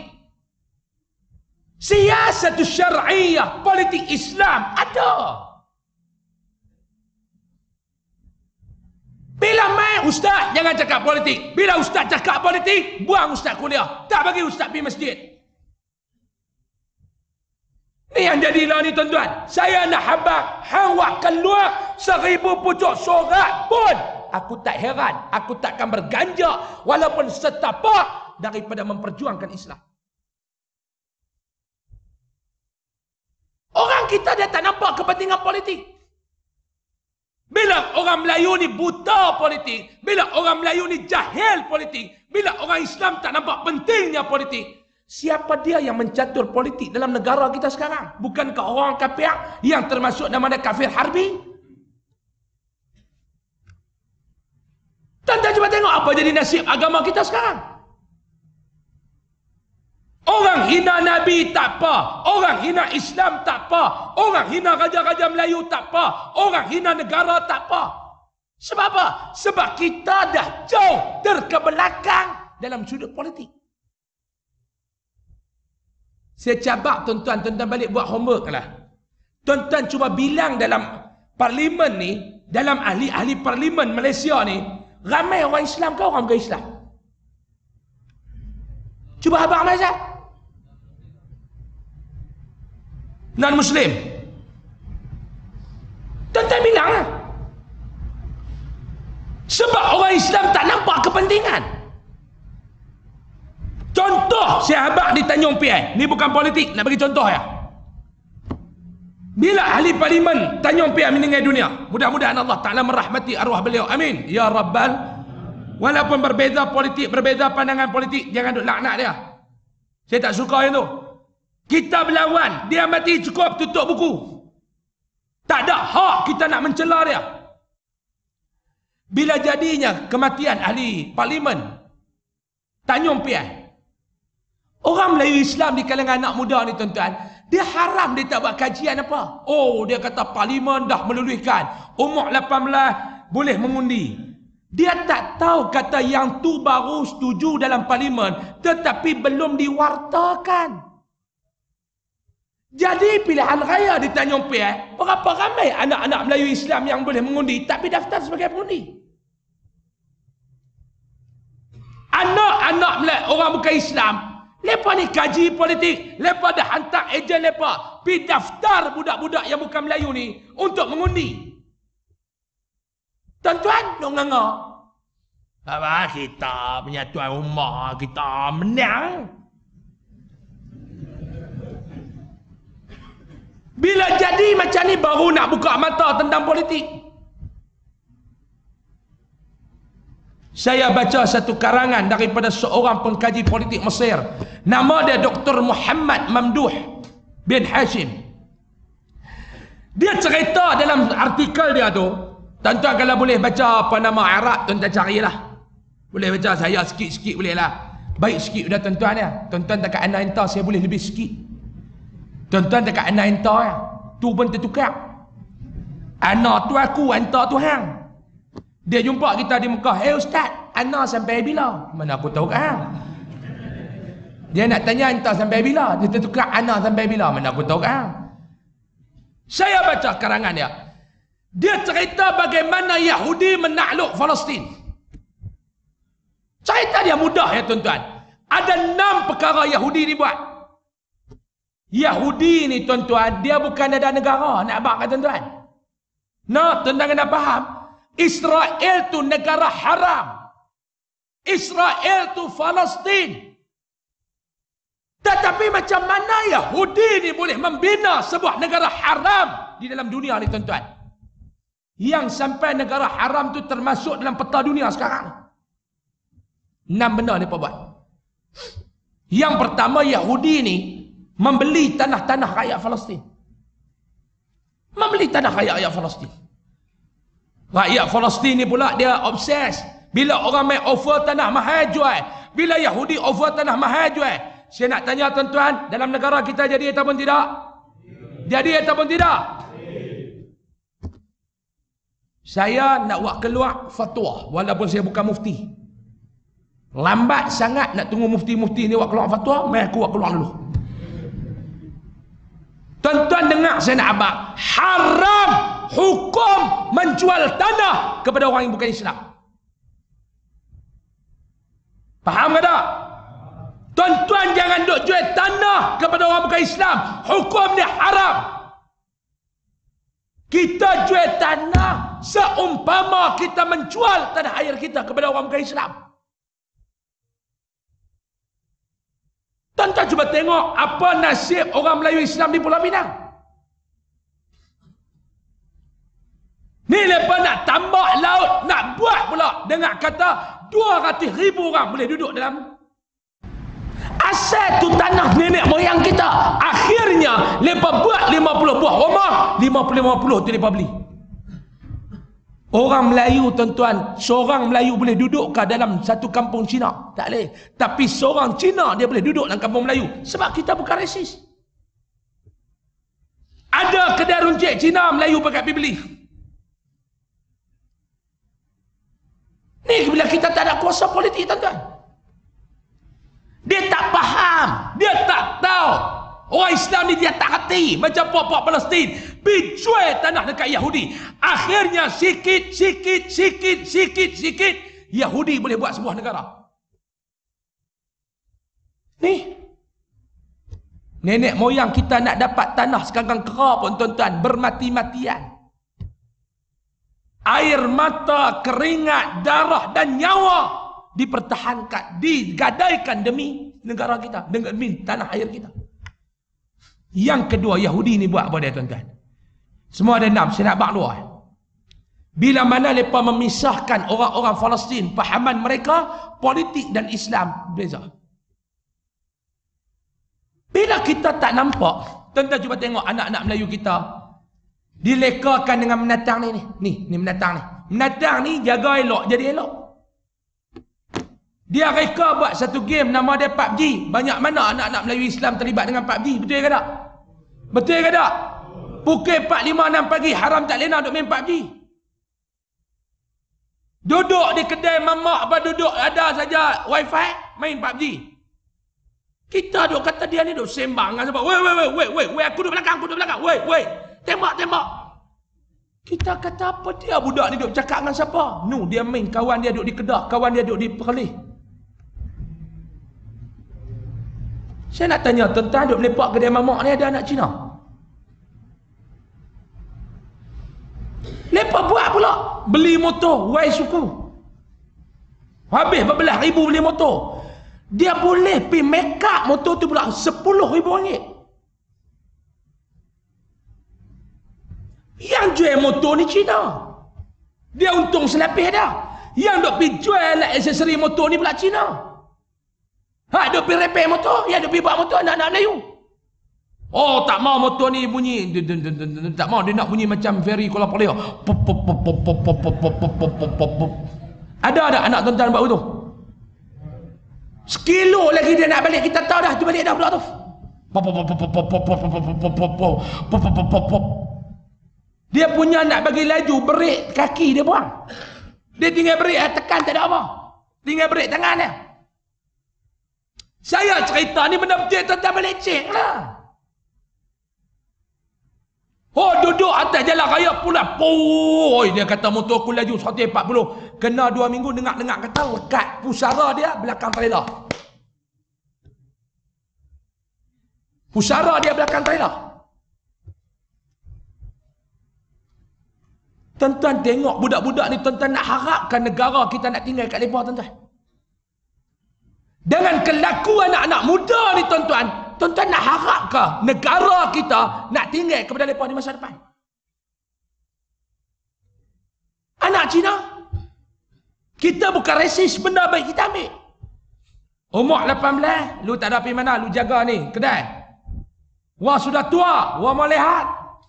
Siasat syar'iyah, politik Islam ada. Bila main Ustaz jangan cakap politik. Bila Ustaz cakap politik, buang Ustaz kuliah. Tak bagi Ustaz pergi masjid. Ni yang jadilah ni tuan-tuan. Saya nak habaq hang wak keluar 1000 pucuk sorak pun aku tak heran. Aku takkan berganjak walaupun setapak daripada memperjuangkan Islam. Orang kita dia tak nampak kepentingan politik. Bila orang Melayu ni buta politik, bila orang Melayu ni jahil politik, bila orang Islam tak nampak pentingnya politik, siapa dia yang mencatur politik dalam negara kita sekarang? Bukankah orang kafir yang termasuk nama kafir harbi? Tuan-tuan cuba tengok apa jadi nasib agama kita sekarang. Orang hina Nabi tak apa, orang hina Islam tak apa, orang hina raja-raja Melayu tak apa, orang hina negara tak apa. Sebab apa? Sebab kita dah jauh terkebelakang dalam sudut politik. Saya cabak tuan-tuan balik buat homework lah. Tuan-tuan cuba bilang dalam parlimen ni, dalam ahli-ahli parlimen Malaysia ni, ramai orang Islam ke orang bukan Islam? Cuba abang mazhab. Non-Muslim. Tuan-tuan bilang lah. Sebab orang Islam tak nampak kepentingan. Contoh sahabat di Tanjung Piai. Ni bukan politik, nak bagi contoh ya. Bila ahli parlimen Tanjung Piai meninggal dunia, mudah-mudahan Allah Ta'ala merahmati arwah beliau. Amin. Ya Rabbal. Walaupun berbeza politik, berbeza pandangan politik, jangan duk laknat dia. Saya tak suka yang tu. Kita berlawan, dia mati cukup tutup buku. Tak ada hak kita nak mencela dia. Bila jadinya kematian ahli parlimen Tanjung Piai, orang Melayu Islam di kalangan anak muda ni tuan-tuan, dia haram dia tak buat kajian apa. Oh, dia kata parlimen dah meluluhkan umur 18 boleh mengundi. Dia tak tahu kata yang tu baru setuju dalam parlimen tetapi belum diwartakan. Jadi pilihan raya di Tanjung Piai, berapa ramai anak-anak Melayu Islam yang boleh mengundi tapi daftar sebagai pengundi? Anak-anak orang bukan Islam, mereka ni kaji politik, mereka dah hantar ejen mereka pergi daftar budak-budak yang bukan Melayu ni untuk mengundi. Tuan-tuan, nak nganga. Apa kita punya tuan rumah, kita menang. Bila jadi macam ni baru nak buka mata tentang politik. Saya baca satu karangan daripada seorang pengkaji politik Mesir. Nama dia Dr. Muhammad Mamduh bin Hashim. Dia cerita dalam artikel dia tu, tuan-tuan kalau boleh baca apa nama Arab, tuan-tuan carilah. Boleh baca saya sikit-sikit boleh lah. Baik sikit sudah tuan-tuan ya. Tuan-tuan dekat anak entah saya boleh lebih sikit. Tuan-tuan dekat anak entah ya. Tu pun tertukar. Anak tu aku, entah tu hang. Dia jumpa kita di Mekah. Eh Ustaz, anak sampai bila? Mana aku tahu kan? Dia nak tanya entah sampai bila. Dia tertukar anak sampai bila? Mana aku tahu kan? Saya baca karangan dia. Dia cerita bagaimana Yahudi menakluk Palestin. Cerita dia mudah ya tuan-tuan. Ada 6 perkara Yahudi dibuat. Yahudi ni tuan-tuan, dia bukan ada negara. Nak abang tuan-tuan? Nah, tuan-tuan kena faham. Israel tu negara haram. Israel tu Palestin. Tetapi macam mana Yahudi ni boleh membina sebuah negara haram di dalam dunia ni tuan-tuan? Yang sampai negara haram tu termasuk dalam peta dunia sekarang. 6 benda ni buat. Yang pertama, Yahudi ni membeli tanah-tanah rakyat Palestin. Membeli tanah rakyat Palestin. Rakyat Palestin ni pula dia obses. Bila orang main offer tanah mahal jual. Bila Yahudi offer tanah mahal jual. Saya nak tanya tuan-tuan, dalam negara kita jadi ataupun tidak? Jadi ataupun tidak? Saya nak buat keluar fatwa walaupun saya bukan mufti. Lambat sangat nak tunggu mufti-mufti ni buat keluar fatwa, mai aku buat keluar dulu. Tuan-tuan dengar saya nak abang. Haram hukum menjual tanah kepada orang yang bukan Islam. Faham ke tak? Tuan-tuan jangan duk jual tanah kepada orang bukan Islam. Hukum dia haram. Kita jual tanah seumpama kita menjual tanah air kita kepada orang bukan Islam. Tuan-tuan cuba tengok apa nasib orang Melayu Islam di Pulau Pinang. Ni lepas nak tambah laut, nak buat pula dengar kata 200,000 orang boleh duduk dalam. Asal tu tanah nenek moyang kita. Akhirnya lepas buat 50 buah rumah, 50 tu lepas beli. Orang Melayu tuan-tuan, seorang Melayu boleh duduk ke dalam satu kampung Cina? Tak boleh. Tapi seorang Cina dia boleh duduk dalam kampung Melayu sebab kita bukan rasis. Ada kedai runcit Cina Melayu pakai pergi beli. Ni bila kita tak ada kuasa politik tuan-tuan. Dia tak faham, dia tak tahu. Orang Islam ni dia tak hati. Macam puak-puak Palestin pergi jual tanah dekat Yahudi. Akhirnya sikit Yahudi boleh buat sebuah negara. Ni nenek moyang kita nak dapat tanah sekarang kera pun tuan-tuan bermati-matian. Air mata, keringat, darah dan nyawa dipertahankan, digadaikan demi negara kita, demi tanah air kita. Yang kedua, Yahudi ni buat apa dia tuan-tuan? Semua ada 6, saya nak bak dua. Bila mana mereka memisahkan orang-orang Palestin, pahaman mereka politik dan Islam beza. Bila kita tak nampak, tuan-tuan cuba tengok anak-anak Melayu kita dilekakan dengan menatang ni menatang ni. Menatang ni jaga elok jadi elok. Dia reka buat satu game nama dia PUBG. Banyak mana anak-anak Melayu Islam terlibat dengan PUBG? Betul ke tak? Betul ke tak? Pukul 4, 5, 6 pagi haram tak lena duk main PUBG. Duduk di kedai mamak apa duduk ada saja wifi main PUBG. Kita duk kata dia ni duk sembang dengan sebab weh aku duduk belakang weh tembak. Kita kata apa dia budak ni duk cakap dengan siapa? Nu dia main kawan dia duk di Kedah, kawan dia duk di Perlis. Saya nak tanya tuan-tuan duk melepak kedai mamak ni ada anak Cina? Lepas buat pula beli motor wai suku. Habis berbelah ribu beli motor. Dia boleh pergi make up motor tu pula RM10,000. Yang jual motor ni Cina. Dia untung selapis dah. Yang duk pergi jual aksesori motor ni pula Cina. Duk pergi repair motor, yang duk pergi buat motor anak-anak Melayu. Oh, tak mau motor ni bunyi. Tak mau, dia nak bunyi macam Ferry Kuala Polio. Ada anak tuan-tuan buat tu. Sekilo lagi dia nak balik, kita tahu dah tu balik dah pula tu. Dia punya nak bagi laju, brek kaki dia buang. Dia tinggal brek tekan tak ada apa. Tinggal brek tangan dia. Saya cerita ni benda betul tuan-tuan balik cek lah. Oh, duduk atas jalan raya pula. Oi, dia kata motor aku laju 140. Kena 2 minggu dengar-dengar kata lekat pusara dia belakang trailer. Pusara dia belakang trailer. Tuan-tuan tengok budak-budak ni, tuan-tuan nak harapkan negara kita nak tinggal kat lepas tuan-tuan. Dengan kelakuan anak-anak muda ni tuan-tuan, tuan-tuan nak harapkah negara kita nak tinggal kepada mereka di masa depan? Anak Cina, kita bukan rasis, benda baik kita ambil. Umur 18, lu tak ada pergi mana, lu jaga ni, kedai. Wah sudah tua, wah mau lihat.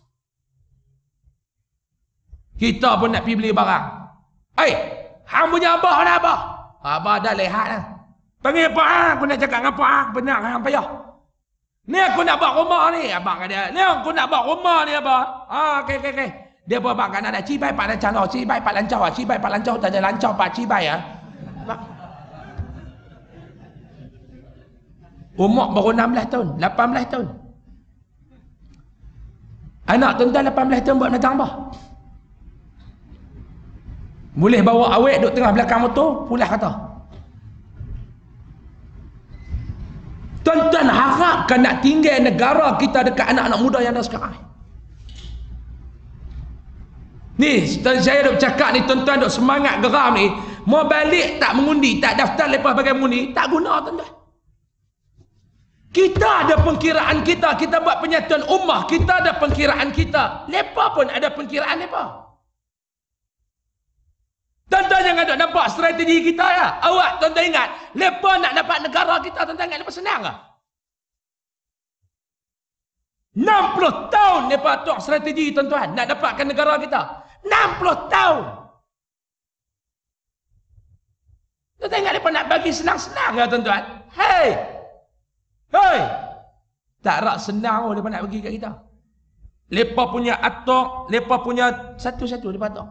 Kita pun nak pergi beli barang. Hang punya abah nak abah? Abah dah lihat lah. Panggil Pak, aku nak cakap dengan Pak, benar hang payah. Ni aku nak buat rumah ni, abang kata. Ni aku nak buat rumah ni abah. Okey. Dia pun abang kata nak cibai pak lancau lah, cibai pak lancau, tak ada lancau pak cibai ah. Umur baru 16 tahun, 18 tahun. Anak tuan-tuan 18 tahun buat binatang apa? Boleh bawa awet duduk tengah belakang motor, pulas kata. Tuan-tuan harapkan nak tinggal negara kita dekat anak-anak muda yang ada sekarang. Ni, saya duk cakap ni tuan-tuan duk semangat geram ni. Mau balik tak mengundi, tak daftar lepas bagai mengundi, tak guna tuan-tuan. Kita ada pengkiraan kita buat penyatuan ummah, kita ada pengkiraan kita. Lepas pun ada pengkiraan lepas. Tuan-tuan jangan nak nampak strategi kita ya. Awak tuan-tuan ingat, mereka nak dapat negara kita, tuan-tuan ingat mereka senang ke? 60 tahun mereka atur strategi tuan-tuan nak dapatkan negara kita. 60 tahun. Tuan-tuan ingat mereka nak bagi senang-senang ke tuan-tuan? Hei! Tak rak senang mereka nak bagi kat kita. Mereka punya atur, mereka punya satu-satu mereka atur.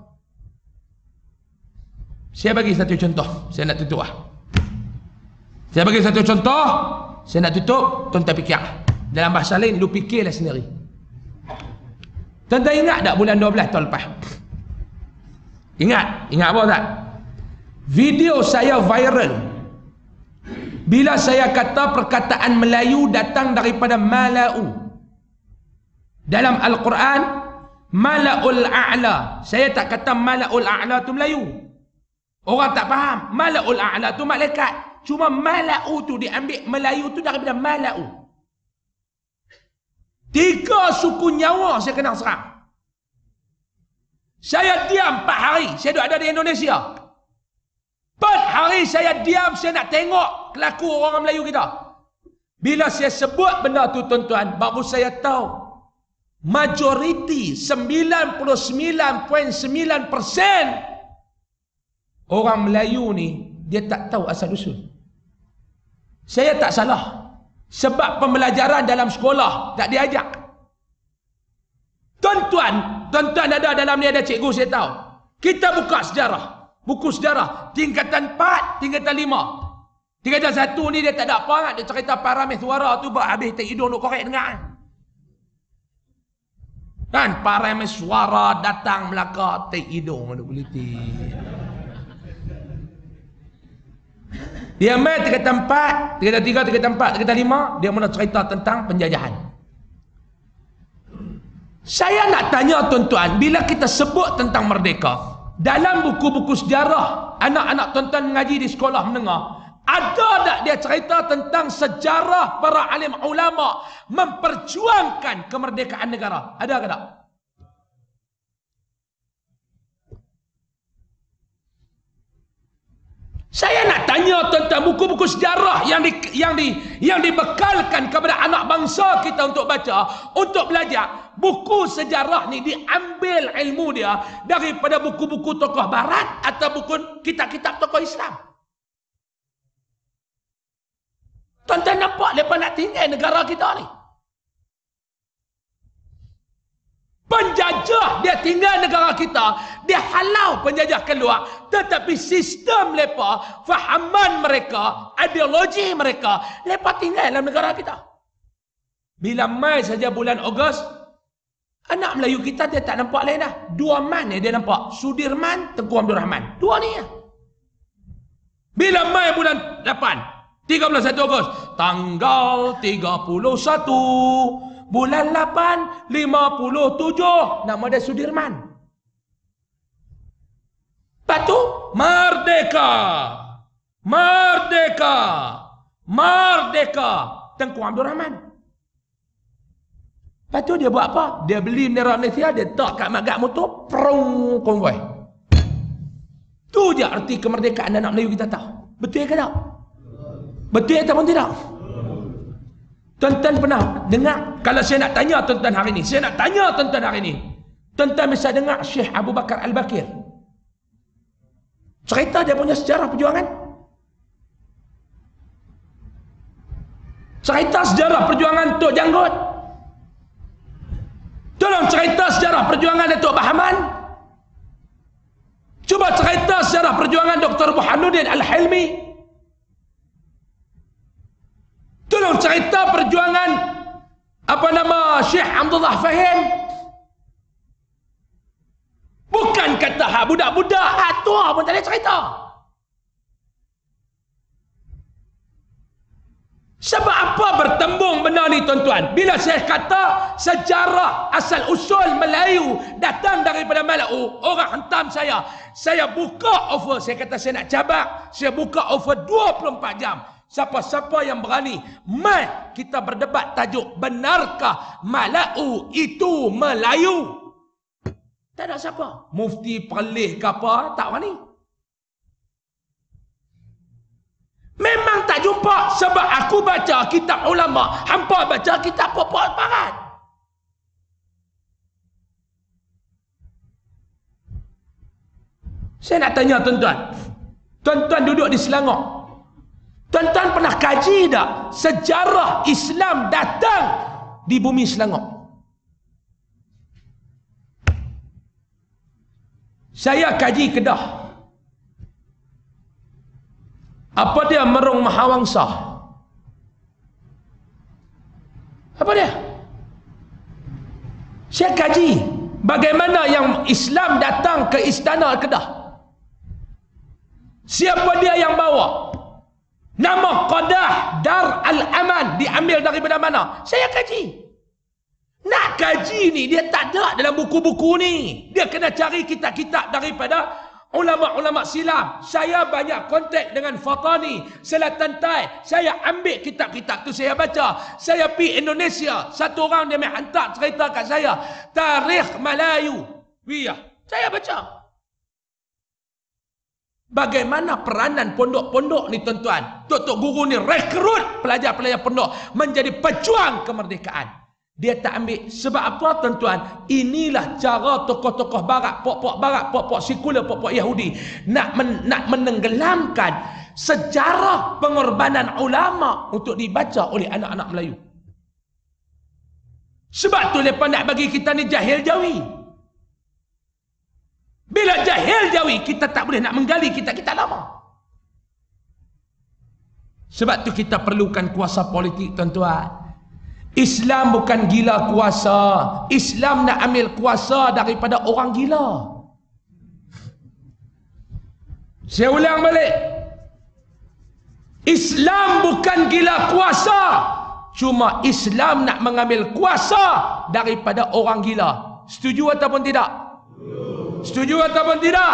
Saya bagi satu contoh, saya nak tutup lah. Saya bagi satu contoh, saya nak tutup, tuan-tuan fikir. Dalam bahasa lain, lu fikirlah sendiri. Tuan-tuan ingat tak bulan 12 tahun lepas? Ingat apa tak? Video saya viral. Bila saya kata perkataan Melayu datang daripada Mala'u. Dalam Al-Quran, Mala'ul A'la. Saya tak kata Mala'ul A'la tu Melayu. Orang tak faham. Mala'ul A'la tu malaikat. Cuma Mala'u tu diambil Melayu tu daripada Mala'u. 3 suku nyawa saya kena serang. Saya diam 4 hari. Saya duduk ada di Indonesia. 4 hari saya diam. Saya nak tengok kelaku orang Melayu kita. Bila saya sebut benda tu tuan-tuan, baru saya tahu. Majoriti 99.9% orang Melayu ni, dia tak tahu asal usul. Saya tak salah. Sebab pembelajaran dalam sekolah tak diajak. Tuan-tuan ada dalam ni ada cikgu saya tahu. Kita buka sejarah. Buku sejarah. Tingkatan 4, tingkatan 5. Tingkatan 1 ni dia tak ada apa. Dia cerita Parameh Suara tu habis tak hidung nak korek dengar. Kan Parameh Suara datang Melaka tak hidung nak politik. Dia main tingkatan 4, tingkatan 3, tingkatan 4, tingkatan 5, dia mula cerita tentang penjajahan. Saya nak tanya tuan-tuan, bila kita sebut tentang merdeka, dalam buku-buku sejarah, anak-anak tuan-tuan mengaji di sekolah menengah, ada tak dia cerita tentang sejarah para alim ulama memperjuangkan kemerdekaan negara? Ada ke tak? Saya nak tanya tentang buku-buku sejarah yang dibekalkan kepada anak bangsa kita untuk baca, untuk belajar. Buku sejarah ni diambil ilmu dia daripada buku-buku tokoh barat atau buku kitab-kitab tokoh Islam. Tuan-tuan nampak mereka nak tinggal negara kita ni. Penjajah dia tinggal negara kita, dia halau penjajah keluar, tetapi sistem mereka, fahaman mereka, ideologi mereka, mereka tinggal dalam negara kita. Bila mai saja bulan Ogos, anak Melayu kita dia tak nampak lain dah. 2 man dia nampak, Sudirman, Tengku Abdul Rahman. 2 ni ya. Bila mai bulan 8, 31 Ogos, tanggal 31 bulan 8, 57, nama dia Sudirman. Lepas tu, merdeka. Merdeka. Merdeka. Tengku Abdul Rahman. Lepas tu dia buat apa? Dia beli bendera Malaysia, dia tak kat magak motor, perung konvoi. Tu je arti kemerdekaan anak Melayu kita tahu. Betul ke tak? Betul ataupun tidak? Tuan-tuan pernah dengar? Kalau saya nak tanya tuan-tuan hari ni, tuan-tuan bisa dengar Syekh Abu Bakar Al-Bakir cerita dia punya sejarah perjuangan. Cerita sejarah perjuangan Tok Janggut. Tolong cerita sejarah perjuangan Datuk Bahaman. Cuba cerita sejarah perjuangan Dr. Burhanuddin Al-Hilmi. Tolong cerita perjuangan Syekh Abdullah Fahim. Bukan kata budak-budak, tua pun tak boleh cerita. Sebab apa bertembung benda ni tuan-tuan? Bila saya kata sejarah asal usul Melayu datang daripada Mala'u, orang hentam saya. Saya buka offer, saya kata saya nak cabak, saya buka offer 24 jam. Siapa-siapa yang berani, mai kita berdebat tajuk benarkah Mala'u itu Melayu? Tak ada siapa. Mufti Perlis ke apa, tak berani. lupa sebab aku baca kitab ulama, hampa baca kitab pokok barat. Saya nak tanya tuan-tuan. Tuan-tuan duduk di Selangor. Tuan-tuan pernah kaji tak sejarah Islam datang di bumi Selangor? Saya kaji Kedah. Apa dia Merung Mahawangsa? Apa dia? Saya kaji bagaimana yang Islam datang ke istana Kedah. Siapa dia yang bawa? Nama Qadah Dar Al-Aman diambil daripada mana? Saya kaji. Nak kaji ni dia tak ada dalam buku-buku ni. Dia kena cari kitab-kitab daripada ulama-ulama silam. Saya banyak kontak dengan Fatani, Selatan Tai. Saya ambil kitab-kitab tu, saya baca. Saya pergi Indonesia. Satu orang dia hantar cerita kat saya. Tarikh Melayu. Saya baca. Bagaimana peranan pondok-pondok ni tuan-tuan. Tok-tok guru ni rekrut pelajar-pelajar pondok menjadi pejuang kemerdekaan. Dia tak ambil. Sebab apa tuan-tuan? Inilah cara tokoh-tokoh barat, pok-pok barat, pok-pok sekular, pok-pok Yahudi nak menenggelamkan sejarah pengorbanan ulama untuk dibaca oleh anak-anak Melayu. Sebab tu mereka nak bagi kita ni jahil jawi. Bila jahil jawi, kita tak boleh nak menggali kita lama. Sebab tu kita perlukan kuasa politik tuan-tuan. Islam bukan gila kuasa. Islam nak ambil kuasa daripada orang gila. Saya ulang balik. Islam bukan gila kuasa. Cuma Islam nak mengambil kuasa daripada orang gila. Setuju ataupun tidak? Setuju ataupun tidak?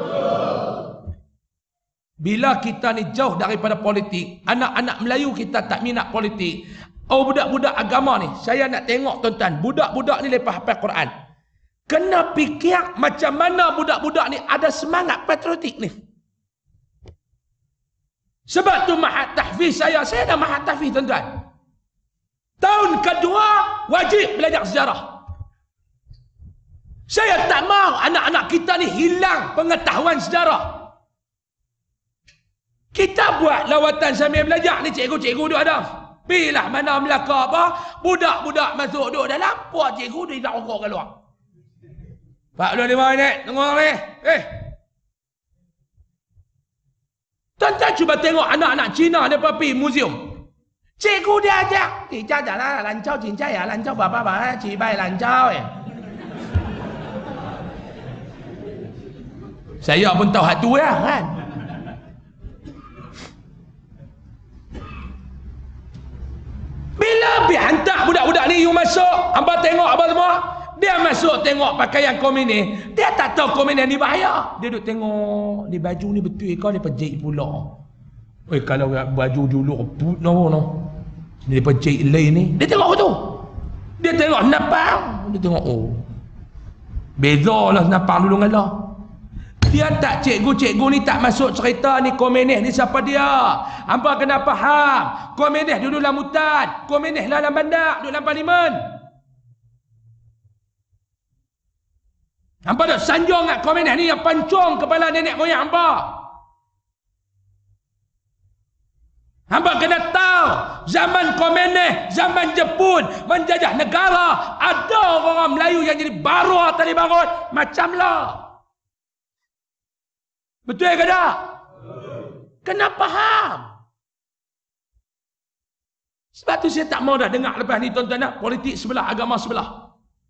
Bila kita ni jauh daripada politik, anak-anak Melayu kita tak minat politik. Budak-budak agama ni, saya nak tengok tuan-tuan, budak-budak ni lepas hafal Quran. Kena fikir macam mana budak-budak ni ada semangat patriotik ni. Sebab tu mahat tahfiz saya dah mahat tahfiz tuan-tuan. Tahun kedua wajib belajar sejarah. Saya tak mahu anak-anak kita ni hilang pengetahuan sejarah. Kita buat lawatan sambil belajar ni, cikgu-cikgu duk ada. Pilah mana Melaka apa, budak-budak masuk duk dalam, puak cikgu dia tak rokok keluar. 45 minit, tengok ni. Tuan-tuan cuba tengok anak-anak Cina dia pergi museum. Cikgu dia ajak, "Jajak lah, lancau cincai ya, lancau apa-apa, cibai lancau ya." Saya pun tahu hak tu lah kan. Bila pergi hantar budak-budak ni you masuk, hamba tengok apa semua. Dia masuk tengok pakaian komunis. Dia tak tahu komunis ni bahaya. Dia duduk tengok ni baju ni betul ke dia pejik pula. Kalau baju dulu put no. Dia pejik lain ni. Dia tengok tu. Dia tengok napang. Dia tengok bezalah napang dulu dengan lah. Dia tak, cikgu-cikgu ni tak masuk cerita ni komunis ni siapa dia. Hampa kena faham. Komunis duduk dalam hutan. Komunis dalam bandar. Duduk dalam parlimen. Hampa dah sanjung kat komunis ni yang pancung kepala nenek moyang hampa. Hampa kena tahu. Zaman komunis, zaman Jepun menjajah negara. Ada orang Melayu yang jadi baru tadi bangun. Macam lah. Betul ke tak? Kena faham. Sebab tu saya tak mau dah dengar lepas ni tuan-tuan, politik sebelah, agama sebelah.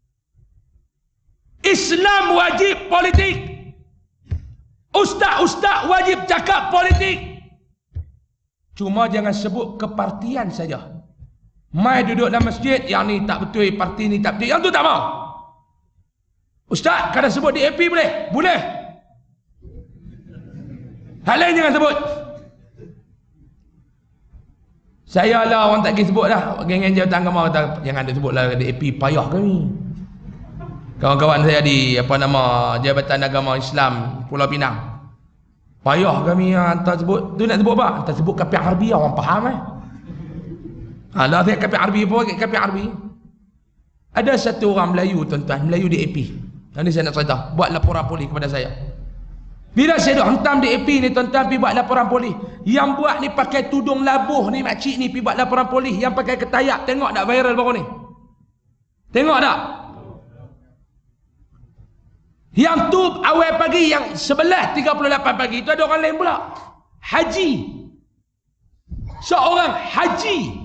Islam wajib politik. Ustaz-ustaz wajib cakap politik. Cuma jangan sebut kepartian saja. Mai duduk dalam masjid, yang ni tak betul, parti ni tak betul. Yang tu tak mau. Ustaz, kalau sebut DAP boleh? Boleh. Hal lain jangan sebut. Saya lah orang tak pergi sebut dah. Geng-geng jawatan agama kata jangan ada sebut lah DAP, payah kami. Kawan-kawan saya di Jabatan Agama Islam Pulau Pinang. Payah kami hantar sebut. Tu nak sebut apa? Hantar sebut kapi Arabi, orang faham Dah saya kapi Arabi apa? Kapi Arabi. Ada satu orang Melayu tuan-tuan, Melayu di AP. Ini saya nak cerita, buat laporan polis kepada saya. Bila saya duk hentam di AP ni tuan-tuan, pergi buat laporan polis. Yang buat ni pakai tudung labuh ni, makcik ni pergi buat laporan polis. Yang pakai ketayak, tengok tak viral baru ni? Tengok tak? Yang tu awal pagi, yang 11.38 pagi, itu ada orang lain pula. Haji. Seorang haji.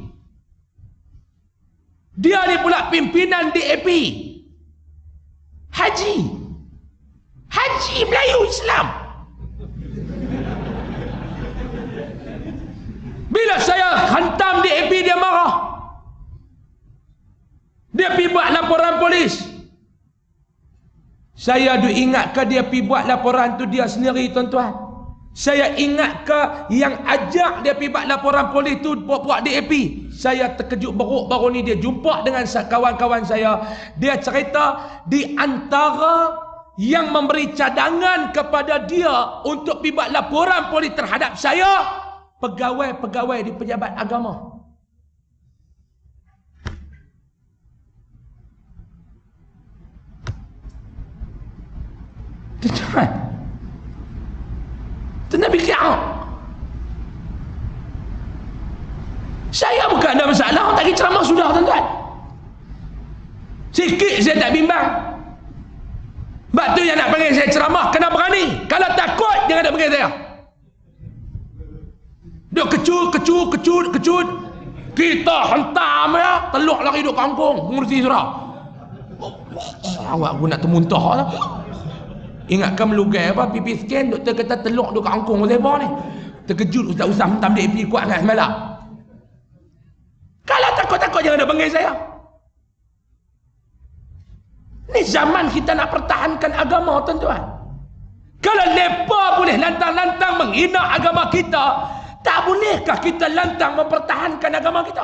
Dia ni pula pimpinan DAP. Haji. Haji Melayu Islam. Bila saya hantam DAP, dia marah. Dia pergi buat laporan polis. Saya duk ingat ke dia pergi buat laporan tu dia sendiri tuan-tuan? Saya ingat ke yang ajak dia pergi buat laporan polis tu buat DAP? Saya terkejut beruk baru ni dia jumpa dengan kawan-kawan saya. Dia cerita di antara yang memberi cadangan kepada dia untuk pergi buat laporan polis terhadap saya, pegawai-pegawai di pejabat agama. Tuan-tuan, tuan-tuan fikir, saya bukan ada masalah, orang tak pergi ceramah sudah tuan-tuan. Sikit saya tak bimbang. Sebab tu yang nak panggil saya ceramah kena berani. Kalau takut jangan nak panggil saya. Duk kecut. Kita hentam teluk lari duk kampung mengurusi surau. Awak aku nak termuntah lah. Ingatkan melugai apa, pipi scan, doktor kata teluk duk kampung lebar ni. Terkejut Ustaz Usam hentam dia pergi kuat dengan semalam. Kalau takut-takut jangan ada panggil saya. Ni zaman kita nak pertahankan agama tuan-tuan. Kalau mereka boleh lantang-lantang menghina agama kita, tak bolehkah kita lantang mempertahankan agama kita?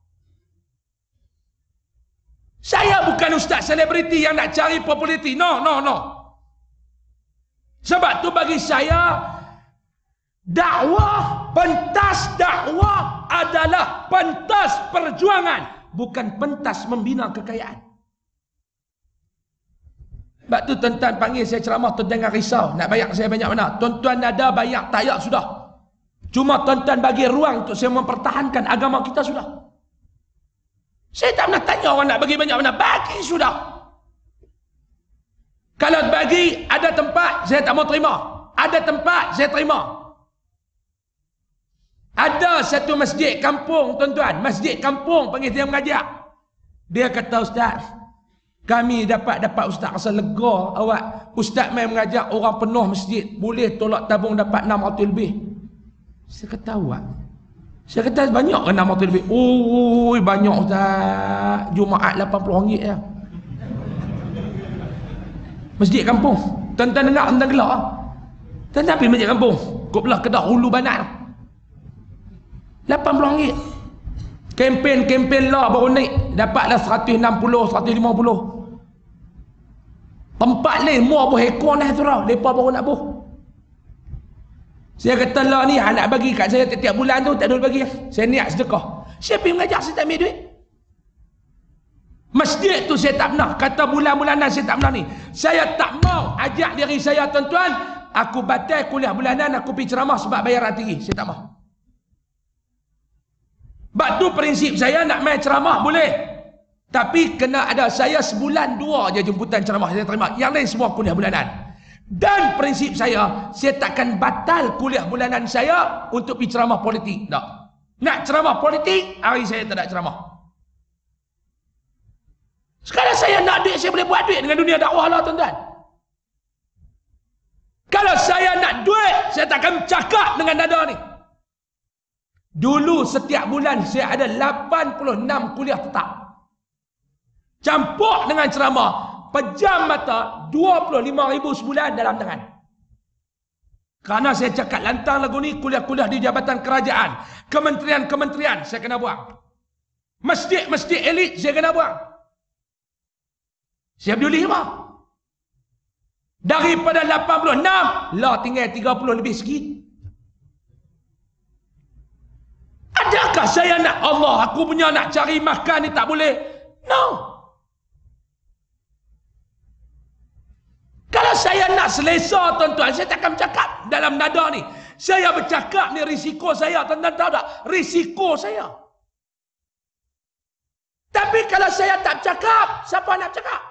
Saya bukan ustaz selebriti yang nak cari populariti. No. Sebab tu bagi saya, dakwah, pentas dakwah adalah pentas perjuangan, bukan pentas membina kekayaan. Sebab tu tuan-tuan panggil saya ceramah, tuan-tuan jangan risau nak bayar saya banyak mana. Tuan-tuan ada bayar tak ya sudah. Cuma tuan-tuan bagi ruang untuk saya mempertahankan agama kita sudah. Saya tak pernah tanya orang nak bagi banyak mana, bagi sudah. Kalau bagi ada tempat saya tak mau terima, ada tempat saya terima. Ada satu masjid kampung tuan-tuan, masjid kampung panggil saya mengajar. Dia kata, ustaz, kami dapat ustaz rasa lega awak. Ustaz main mengajar orang penuh masjid, boleh tolak tabung dapat 600 lebih. Saya kata awak. Saya kata banyak ke 600 lebih? Oh, banyak ustaz. Jumaat RM80 ya. Masjid kampung. Tuan-tuan dengar tentang gelak. Tuan-tuan pergi masjid kampung. Kau belah Kedah Hulu Banat. RM80. Kempen lah baru naik. Dapatlah 160, 150. Tempat lain muar buh ekor dah tu lah. Mereka baru nak buh. Saya kata lah ni nak bagi kat saya tiap-tiap bulan tu tak ada bagi. Saya niat sedekah. Saya pergi mengajar, saya tak ambil duit. Masjid tu saya tak pernah kata bulan-bulanan, saya tak pernah ni. Saya tak mau ajak diri saya tuan-tuan, aku batal kuliah bulanan, aku pergi ceramah sebab bayaran tinggi. Saya tak mau. Sebab tu prinsip saya nak main ceramah boleh. Tapi kena ada saya sebulan 2 je jemputan ceramah saya terima. Yang lain semua kuliah bulanan. Dan prinsip saya takkan batal kuliah bulanan saya untuk pergi ceramah politik. Tak. Nak ceramah politik, hari saya tak nak ceramah. Sekarang saya nak duit, saya boleh buat duit dengan dunia dakwah lah tuan-tuan. Kalau saya nak duit, saya takkan cakap dengan nada ni. Dulu setiap bulan saya ada 86 kuliah tetap. Campur dengan ceramah. Pejam mata 25,000 sebulan dalam tangan. Kerana saya cakap lantang lagu ni, kuliah-kuliah di jabatan kerajaan, kementerian-kementerian saya kena buang. Masjid-masjid elit saya kena buang. Saya peduli apa? Daripada 86, lah tinggal 30 lebih sikit. Adakah saya nak Allah, aku punya nak cari makan ni tak boleh? No. Kalau saya nak selesa tuan-tuan, saya takkan bercakap dalam nada ni. Saya bercakap ni risiko saya, tuan-tuan tahu tak? Risiko saya. Tapi kalau saya tak bercakap, siapa nak bercakap?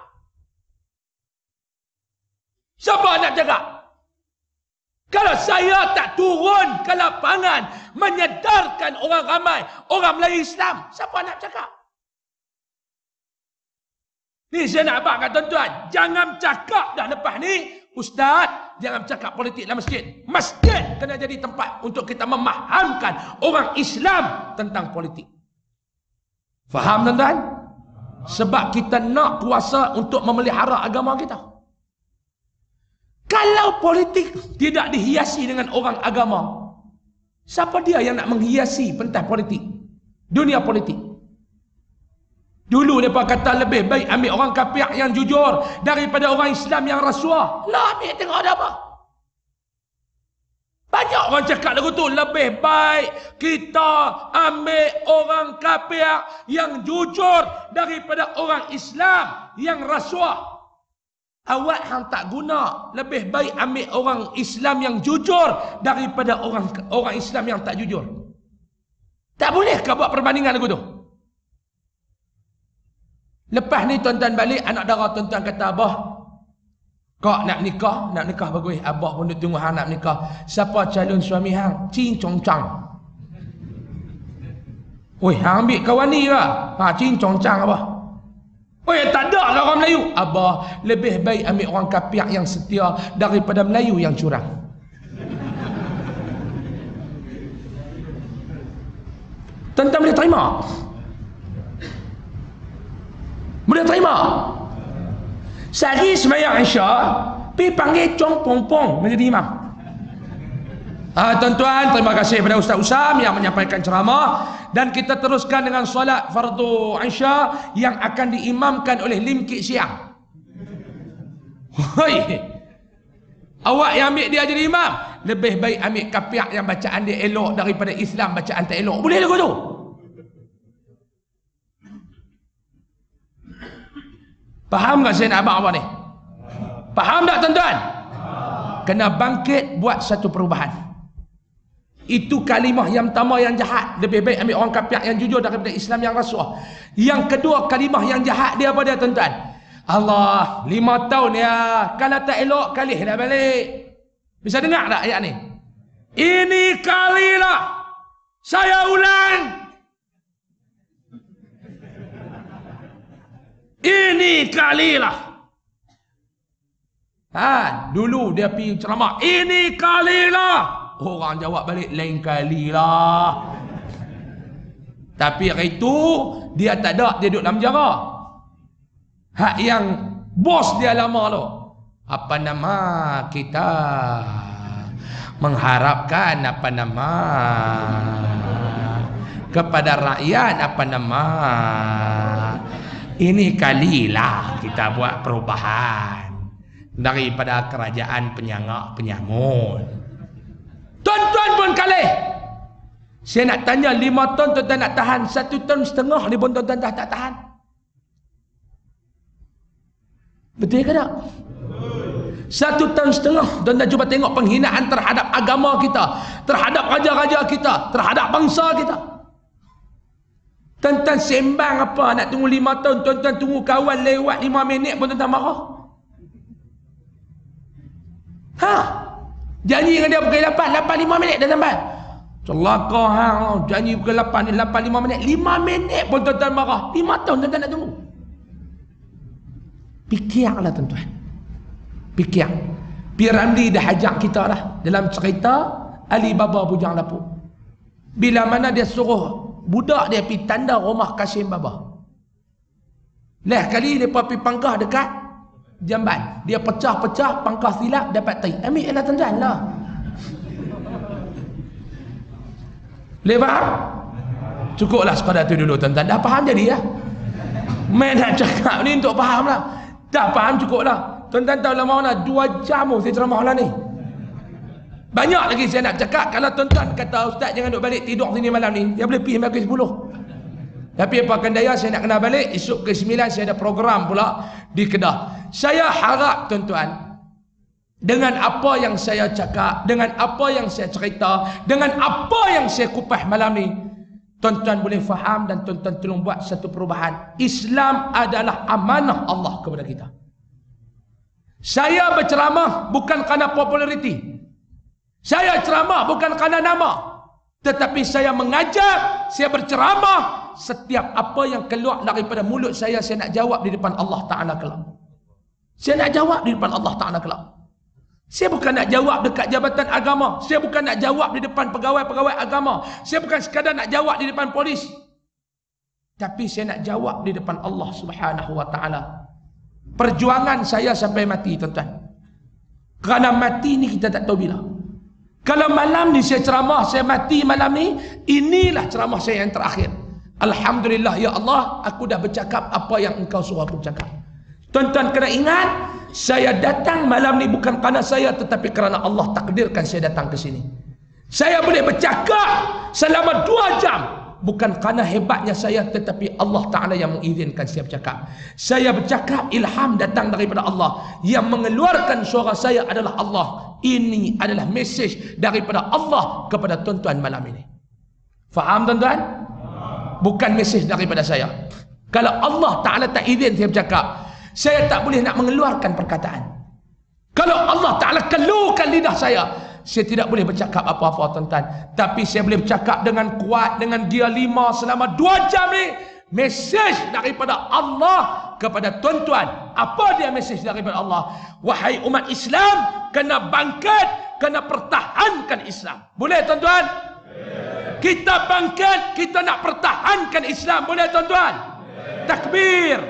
Siapa nak bercakap? Kalau saya tak turun ke lapangan menyedarkan orang ramai, orang Melayu Islam, siapa nak bercakap? Ni saya nak abang kat tuan-tuan, jangan bercakap dah lepas ni, Ustaz, jangan bercakap politik dalam masjid. Masjid kena jadi tempat untuk kita memahamkan orang Islam tentang politik. Faham tuan-tuan? Sebab kita nak kuasa untuk memelihara agama kita. Kalau politik tidak dihiasi dengan orang agama, siapa dia yang nak menghiasi pentas politik? Dunia politik. Dulu mereka kata lebih baik ambil orang kafir yang jujur daripada orang Islam yang rasuah. Lah ambil tengok ada apa. Banyak orang cakap lagu tu, lebih baik kita ambil orang kafir yang jujur daripada orang Islam yang rasuah. Awak hang tak guna, lebih baik ambil orang Islam yang jujur daripada orang Islam yang tak jujur. Tak boleh ke buat perbandingan lagu tu? Lepas ni tuan-tuan balik, anak dara tuan-tuan kata, Abah, kau nak nikah bagus. Abah pun tunggu hang nak nikah. Siapa calon suami hang? Cing Chong Chang. Oi, hang ambil kawan ni ke? Cing Chong Chang Abah. Oi, tak ada lah orang Melayu. Abah, lebih baik ambil orang kafir yang setia daripada Melayu yang curang. Tuan-tuan boleh terima? Boleh terima? Sehari sembahyang Isya, pergi panggil Chong Pong Pong menjadi imam. Tuan-tuan, terima kasih kepada Ustaz Usam yang menyampaikan ceramah. Dan kita teruskan dengan solat fardu Isya yang akan diimamkan oleh Lim Kit Siang. Hoi, awak yang ambil dia jadi imam, lebih baik ambil kafir yang bacaan dia elok daripada Islam bacaan tak elok. Boleh lagu tu? Faham tak saya nak abang apa ni? Faham tak tuan-tuan? Kena bangkit buat satu perubahan. Itu kalimah yang pertama yang jahat. Lebih baik ambil orang kafir yang jujur daripada Islam yang rasuah. Yang kedua kalimah yang jahat dia apa dia tuan-tuan? Allah, 5 tahun ya, kalau tak elok kalih dah balik. Bisa dengar tak ayat ni? Ini kalilah saya ulang. Ini kalilah. Dulu dia pergi ceramah, ini kalilah. Orang jawab balik, lain kalilah. Tapi hari itu dia tak ada, dia duduk dalam penjara. Hak yang bos dia lama tu, apa nama kita mengharapkan apa nama kepada rakyat, apa nama ini kalilah kita buat perubahan daripada kerajaan penyangak-penyangut. Tuan-tuan pun kalih. Saya nak tanya, 5 tahun tuan-tuan nak tahan, 1 tahun setengah ni pun tuan-tuan dah tak tahan. Betul ke tak? 1 tahun setengah tuan-tuan cuba tengok penghinaan terhadap agama kita, terhadap raja-raja kita, terhadap bangsa kita. Tuan-tuan sembang apa nak tunggu 5 tahun, tuan-tuan tunggu kawan lewat 5 minit pun tuan-tuan marah. Janji dengan dia pukul 8, 5 minit dah sampai. Celaka hang, janji pukul 8 ni 5 minit. 5 minit pun tuan-tuan marah. 5 tahun tuan-tuan nak tunggu. Fikirlah tuan-tuan. Fikir. Piramli dah ajak kita dah dalam cerita Ali Baba Bujang Lapuk. Bila mana dia suruh budak dia pergi tanda rumah Kasim Baba. Lah kali dia pergi pangkah dekat jamban, dia pecah-pecah pangkah silap dapat tai. Ambil lah tuan-tuan lah. Lepas cukuplah sekadar tu dulu tuan-tuan. Dah faham jadi ya? Main nak cakap ni untuk faham lah. Dah faham cukup lah. Tuan-tuan tahu lama mana 2 jam saya ceramah lah ni. Banyak lagi saya nak cakap. Kalau tuan-tuan kata ustaz jangan duduk balik tidur sini malam ni, dia boleh pergi sampai ke 10. Tapi apa akan daya saya nak kena balik. Esok ke 9 saya ada program pula di Kedah. Saya harap tuan-tuan, dengan apa yang saya cakap, dengan apa yang saya cerita, dengan apa yang saya kupas malam ni, tuan-tuan boleh faham dan tuan-tuan tolong buat satu perubahan. Islam adalah amanah Allah kepada kita. Saya berceramah bukan kerana populariti. Saya ceramah bukan kerana nama. Tetapi saya mengajar, saya berceramah. Setiap apa yang keluar daripada mulut saya nak jawab di depan Allah Ta'ala kelak. Saya nak jawab di depan Allah Ta'ala kelak. Saya bukan nak jawab dekat jabatan agama. Saya bukan nak jawab di depan pegawai-pegawai agama. Saya bukan sekadar nak jawab di depan polis. Tapi saya nak jawab di depan Allah Subhanahu Wa Ta'ala. Perjuangan saya sampai mati tuan-tuan. Kerana mati ni kita tak tahu bila. Kalau malam ni saya ceramah, saya mati malam ni, inilah ceramah saya yang terakhir. Alhamdulillah ya Allah, aku dah bercakap apa yang engkau suruh aku cakap. Tuan-tuan kena ingat, saya datang malam ni bukan kerana saya, tetapi kerana Allah takdirkan saya datang ke sini. Saya boleh bercakap selama 2 jam. Bukan kerana hebatnya saya, tetapi Allah Ta'ala yang mengizinkan saya bercakap. Saya bercakap, ilham datang daripada Allah. Yang mengeluarkan suara saya adalah Allah. Ini adalah mesej daripada Allah kepada tuan-tuan malam ini. Faham tuan-tuan? Bukan mesej daripada saya. Kalau Allah Ta'ala tak izin saya bercakap, saya tak boleh nak mengeluarkan perkataan. Kalau Allah Ta'ala keluarkan lidah saya tidak boleh bercakap apa-apa tuan-tuan. Tapi saya boleh bercakap dengan kuat, dengan gear 5 selama 2 jam ni. Mesej daripada Allah kepada tuan-tuan. Apa dia mesej daripada Allah? Wahai umat Islam, kena bangkit, kena pertahankan Islam. Boleh tuan-tuan? Kita bangkit, kita nak pertahankan Islam. Boleh tuan-tuan? Takbir.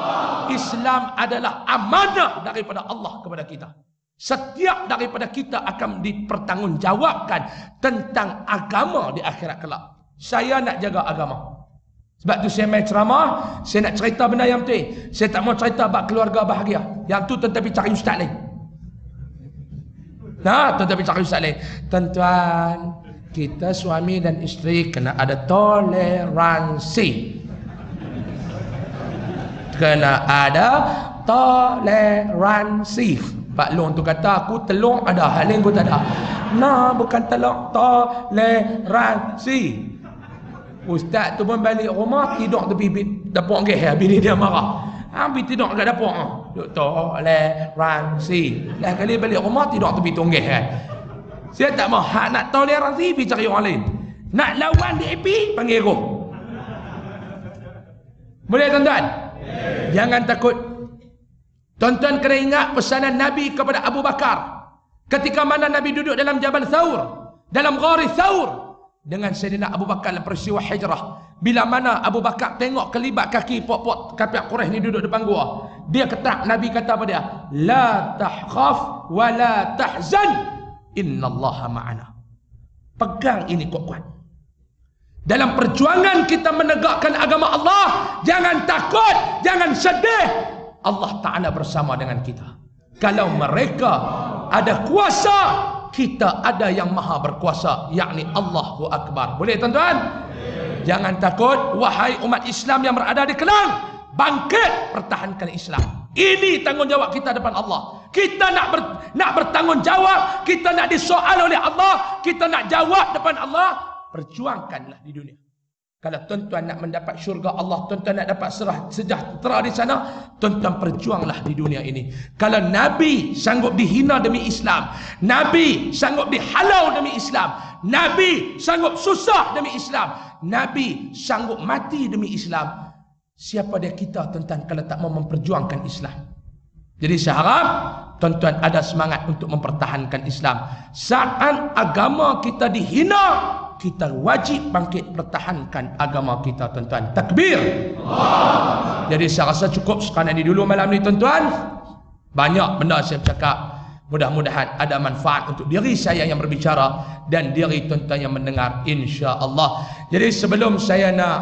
Islam adalah amanah daripada Allah kepada kita. Setiap daripada kita akan dipertanggungjawabkan tentang agama di akhirat kelak. Saya nak jaga agama. Sebab tu saya main ceramah, saya nak cerita benda yang betul. Saya tak mau cerita bab keluarga bahagia. Yang tu tetapi cari ustaz lain. Nah, tetapi cari ustaz lain. Tuan-tuan, kita suami dan isteri kena ada toleransi. Kena ada toleransi. Pak Long tu kata aku telung ada, hal lain aku tak ada. Nah, bukan telung, toleransi. Ustaz tu pun balik rumah tidur tepi dapur geh, bini dia marah. Habis tidur kat dapur. Toleransi. Dah kali balik rumah tidur tepi tunggeh. Saya tak mau hak nak toleransi pergi cari orang lain. Nak lawan DAP panggil roh. Boleh tuan-tuan? Jangan takut. Tuan-tuan kena ingat pesanan Nabi kepada Abu Bakar. Ketika mana Nabi duduk dalam Jabal Thawr, dalam Ghari Thawr, dengan Sayyidina Abu Bakar dalam peristiwa hijrah. Bila mana Abu Bakar tengok kelibat kaki pok-pok kafir Quraisy ni duduk depan gua, dia kata, Nabi kata pada dia, la tahkhaf wa la tahzan, innallaha ma'ana. Pegang ini kuat-kuat. Dalam perjuangan kita menegakkan agama Allah, jangan takut, jangan sedih. Allah Ta'ala bersama dengan kita. Kalau mereka ada kuasa, kita ada yang maha berkuasa, yakni Allahu Akbar. Boleh tuan-tuan? Jangan takut, wahai umat Islam yang berada di Kelang, bangkit pertahankan Islam. Ini tanggungjawab kita depan Allah. Kita nak bertanggungjawab, kita nak disoal oleh Allah, kita nak jawab depan Allah. Perjuangkanlah di dunia. Kalau tuan-tuan nak mendapat syurga Allah, tuan-tuan nak dapat sejahtera di sana, tuan-tuan perjuanglah di dunia ini. Kalau Nabi sanggup dihina demi Islam, Nabi sanggup dihalau demi Islam, Nabi sanggup susah demi Islam, Nabi sanggup mati demi Islam, siapa dia kita tuan-tuan kalau tak mau memperjuangkan Islam? Jadi saya harap tuan-tuan ada semangat untuk mempertahankan Islam. Saat agama kita dihina, kita wajib bangkit pertahankan agama kita tuan-tuan. Takbir. Allah. Jadi saya rasa cukup sekadar ini dulu malam ni tuan-tuan. Banyak benda saya bercakap. Mudah-mudahan ada manfaat untuk diri saya yang berbicara dan diri tuan-tuan yang mendengar, insya-Allah. Jadi sebelum saya nak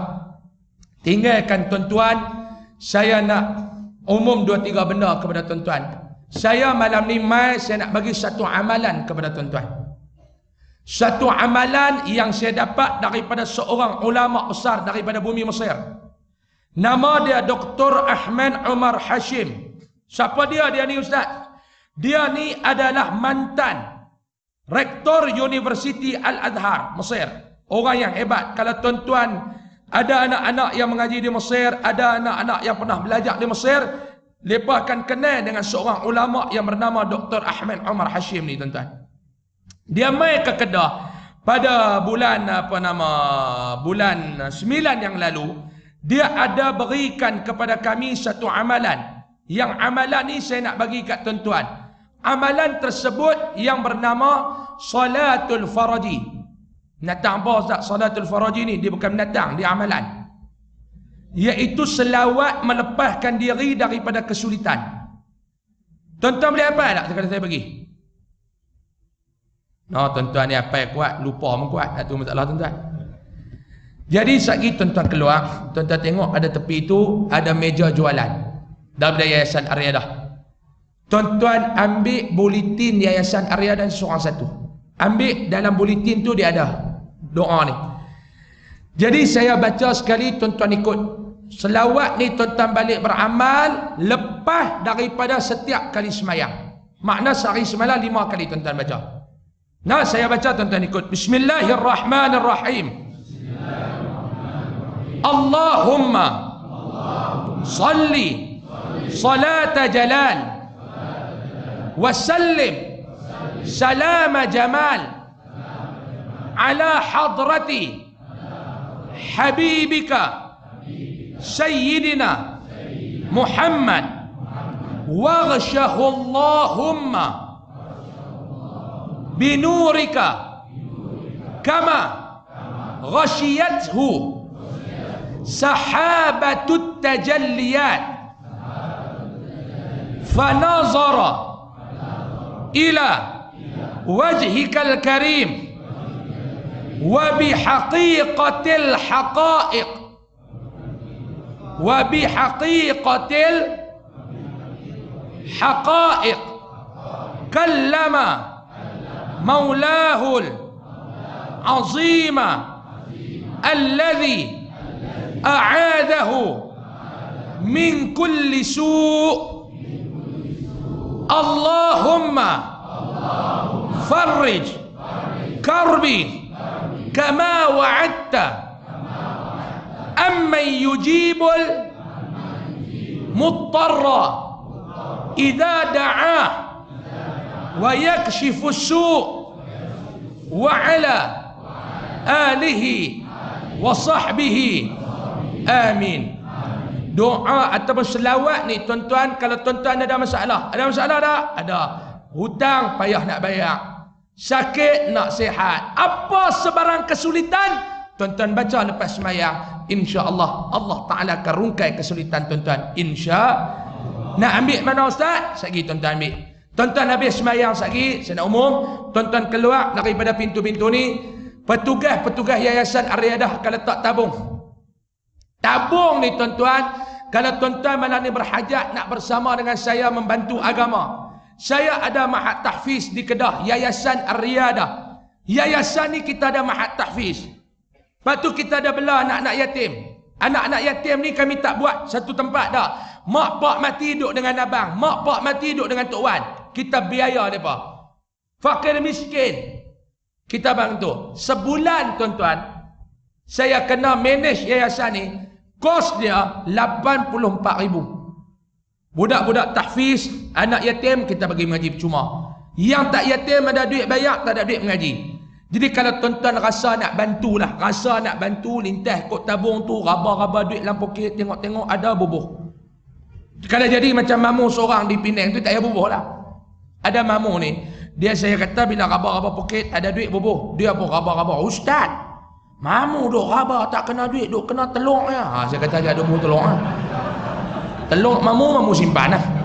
tinggalkan tuan-tuan, saya nak umum 2-3 benda kepada tuan-tuan. Saya malam ni saya nak bagi satu amalan kepada tuan-tuan. Satu amalan yang saya dapat daripada seorang ulama besar daripada bumi Mesir. Nama dia Dr. Ahmad Umar Hashim. Siapa dia? Dia ni ustaz. Dia ni adalah mantan Rektor Universiti Al-Azhar Mesir. Orang yang hebat. Kalau tuan-tuan ada anak-anak yang mengaji di Mesir, ada anak-anak yang pernah belajar di Mesir, mereka akan kenal dengan seorang ulama yang bernama Dr. Ahmad Umar Hashim ni tuan-tuan. Dia mai ke Kedah pada bulan bulan 9 yang lalu. Dia ada berikan kepada kami satu amalan. Yang amalan ni saya nak bagi kat tuan-tuan. Amalan tersebut yang bernama Salatul Faraji. Binatang apa Ustaz? Salatul Faraji ni dia bukan binatang, dia amalan. Iaitu selawat melepaskan diri daripada kesulitan. Tuan-tuan boleh apa tak sekali saya bagi? Tuan-tuan ni apa kuat, lupa pun kuat. Itu masalah tuan-tuan. Jadi sekali tuan-tuan keluar, tuan-tuan tengok ada tepi tu ada meja jualan daripada Yayasan Aryadah. Tuan-tuan ambil buletin Yayasan Aryadah seorang satu. Ambil dalam buletin tu dia ada doa ni. Jadi saya baca sekali, tuan-tuan ikut. Selawat ni tuan-tuan balik beramal lepas daripada setiap kali semayang. Makna sehari semalam 5 kali tuan-tuan baca. Nah, saya baca, tuan-tuan ikut. Bismillahirrahmanirrahim. Allahumma salli salata jalal wa sallim salama jamal ala hadrati habibika Sayyidina Muhammad waghshahu Allahumma binurika kama ghashiyathu sahabatut tajalliyat fanazara ila wajhikal karim wa bihaqiqatil haqa'iq wa bihaqiqatil haqa'iq kallama maulahul azima alladhi a'adahu min kulli su' Allahumma farrij karbi kama wa'adta amman yujibul muttarra idza da'ah wa yakshifu su' wa ala alihi wa sahbihi amin. Doa ataupun selawat ni tuan-tuan, kalau tuan-tuan ada masalah tak? Ada. Hutang payah nak bayar, sakit nak sihat, apa sebarang kesulitan, tuan-tuan baca lepas semayang, insya-Allah Allah Taala akan rungkai kesulitan tuan-tuan. Nak ambil mana ustaz? Sagi tuan-tuan ambil. Tuan-tuan habis semayang sagi, saya nak umum, tuan-tuan keluar daripada pintu-pintu ni, petugas-petugas Yayasan Aryadah akan letak tabung. Tabung ni tuan-tuan, kalau tuan-tuan malam ni berhajat nak bersama dengan saya membantu agama, saya ada mahat tahfiz di Kedah, Yayasan Aryadah. Yayasan ni kita ada mahat tahfiz. Lepas tu kita ada bela anak-anak yatim. Anak-anak yatim ni kami tak buat satu tempat dah. Mak pak mati duduk dengan abang, mak pak mati duduk dengan tok wan. Kita biaya mereka. Fakir miskin kita bantu. Sebulan tuan-tuan saya kena manage yayasan ni, kos dia 84,000. Budak-budak tahfiz, anak yatim kita bagi mengaji percuma. Yang tak yatim ada duit bayar, tak ada duit mengaji. Jadi kalau tuan-tuan rasa nak bantulah, rasa nak bantu, lintas kot tabung tu, raba-raba duit dalam poket, tengok-tengok ada bubuh. Kalau jadi macam mamu seorang di Penang tu tak payah bubuh lah. Ada mamu ni, dia saya kata bila raba-raba poket ada duit bubuh, dia pun raba-raba. Ustaz, mamu duk raba tak kena duit, duk kena telur ya. Saya kata dia ada bubuh telur lah. Telur mamu simpan lah.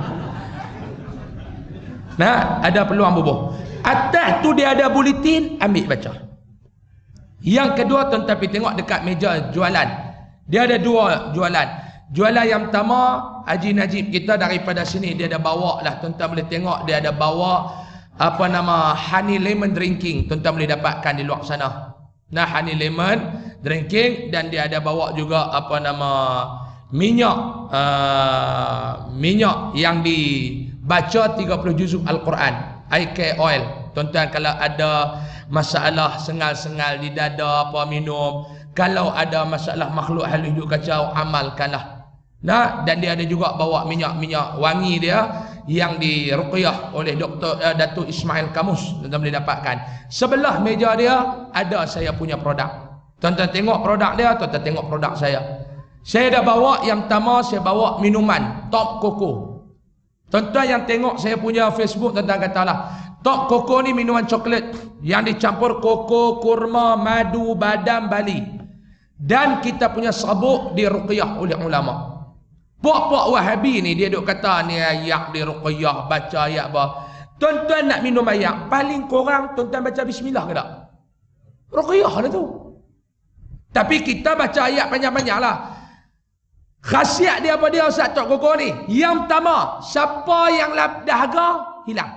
Nah, ada peluang bubuh. Atas tu dia ada buletin, ambil baca. Yang kedua tuan-tuan pergi tengok dekat meja jualan. Dia ada dua jualan. Jualan yang pertama, Haji Najib kita daripada sini dia ada bawa lah, tuan-tuan boleh tengok dia ada bawa apa nama honey lemon drinking, tuan-tuan boleh dapatkan di luar sana. Nah, honey lemon drinking, dan dia ada bawa juga apa nama minyak minyak yang dibaca 30 juzuk Al-Quran, eye care oil. Tuan-tuan kalau ada masalah sengal-sengal di dada apa minum, kalau ada masalah makhluk halus hidup kacau, amalkanlah. Nah, dan dia ada juga bawa minyak wangi dia yang diruqyah oleh Dr. Datuk Ismail Kamus, tuan-tuan boleh dapatkan. Sebelah meja dia ada saya punya produk. Tuan-tuan tengok produk dia, tuan-tuan tengok produk saya. Saya dah bawa yang pertama, saya bawa minuman Top Coco. Tuan-tuan yang tengok saya punya Facebook, tuan-tuan katalah, Top Coco ni minuman coklat yang dicampur koko, kurma, madu, badam, bali. Dan kita punya sabuk diruqyah oleh ulama. Pok-pok Wahabi ni dia duk kata ni ayak diruqyah, baca ayat apa. Tuan-tuan nak minum ayak, paling kurang tuan-tuan baca bismillah ke tak? Ruqyah lah tu. Tapi kita baca ayat panjang-panjang lah. Khasiat dia apa dia Ustaz Tok Koko ni? Yang pertama, siapa yang dahaga, hilang.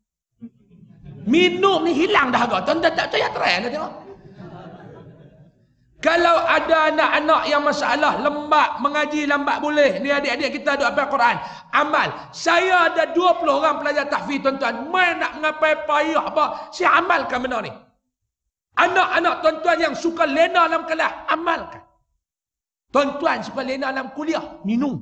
Minum ni hilang dahaga. Tuan-tuan tak percaya, try anda tengok. Kalau ada anak-anak yang masalah lembat, mengaji lambat boleh. Ni adik-adik kita duk hafal Quran. Amal. Saya ada 20 orang pelajar tahfiz tuan-tuan. Mai nak ngapai payah apa? Saya amalkan benda ni. Anak-anak tuan-tuan yang suka lena dalam kelas, amalkan. Tuan-tuan suka lena dalam kuliah, minum.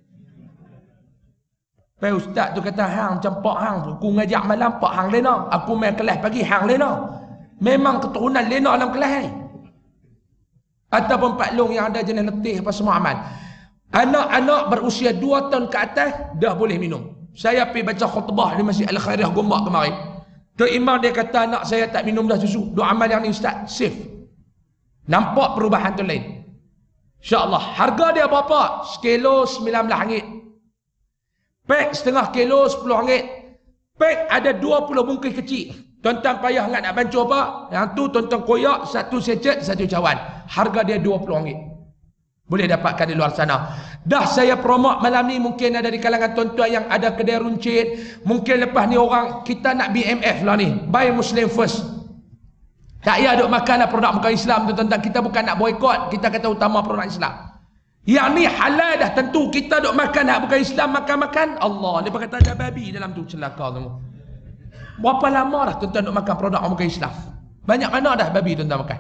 Pai ustaz tu kata hang macam pak hang tu, aku ngajak malam pak hang lena, aku main kelas pagi hang lena. Memang keturunan lena dalam kelas ni. Ataupun Pak Long yang ada jenis letih apa semua amal. Anak-anak berusia 2 tahun ke atas dah boleh minum. Saya pergi baca khutbah di Masjid Al-Khairiyah Gombak kemarin. Tok Imam dia kata anak saya tak minum dah susu. Duk amal yang ni ustaz, safe. Nampak perubahan tu lain. InsyaAllah. Harga dia berapa? Sekilo RM19. Pack setengah kilo RM10. Pack ada 20 bungkus kecil. Tuan-tuan payah nak bancuh apa? Yang tu tuan-tuan koyak, satu secet, satu cawan. Harga dia RM20. Boleh dapatkan di luar sana. Dah saya promote malam ni, mungkin ada di kalangan tuan-tuan yang ada kedai runcit. Mungkin lepas ni orang, kita nak BMF lah ni. Buy Muslim first. Tak payah duk makan lah produk bukan Islam tu tuan-tuan. Kita bukan nak boykot, kita kata utama produk Islam. Yang ni halal dah tentu. Kita duk makan nak bukan Islam, makan-makan. Allah, dia kata ada babi dalam tu, celaka semua. Berapa lama dah tuan-tuan duk makan produk bukan Islam? Banyak mana dah babi tuan-tuan makan?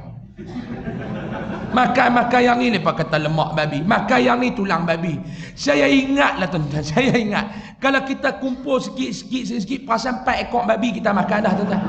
Makan yang ni lepas kata lemak babi. Makan yang ni tulang babi. Saya ingatlah tuan-tuan, saya ingat. Kalau kita kumpul sikit-sikit perasan 4 ekor babi kita makan dah tuan-tuan.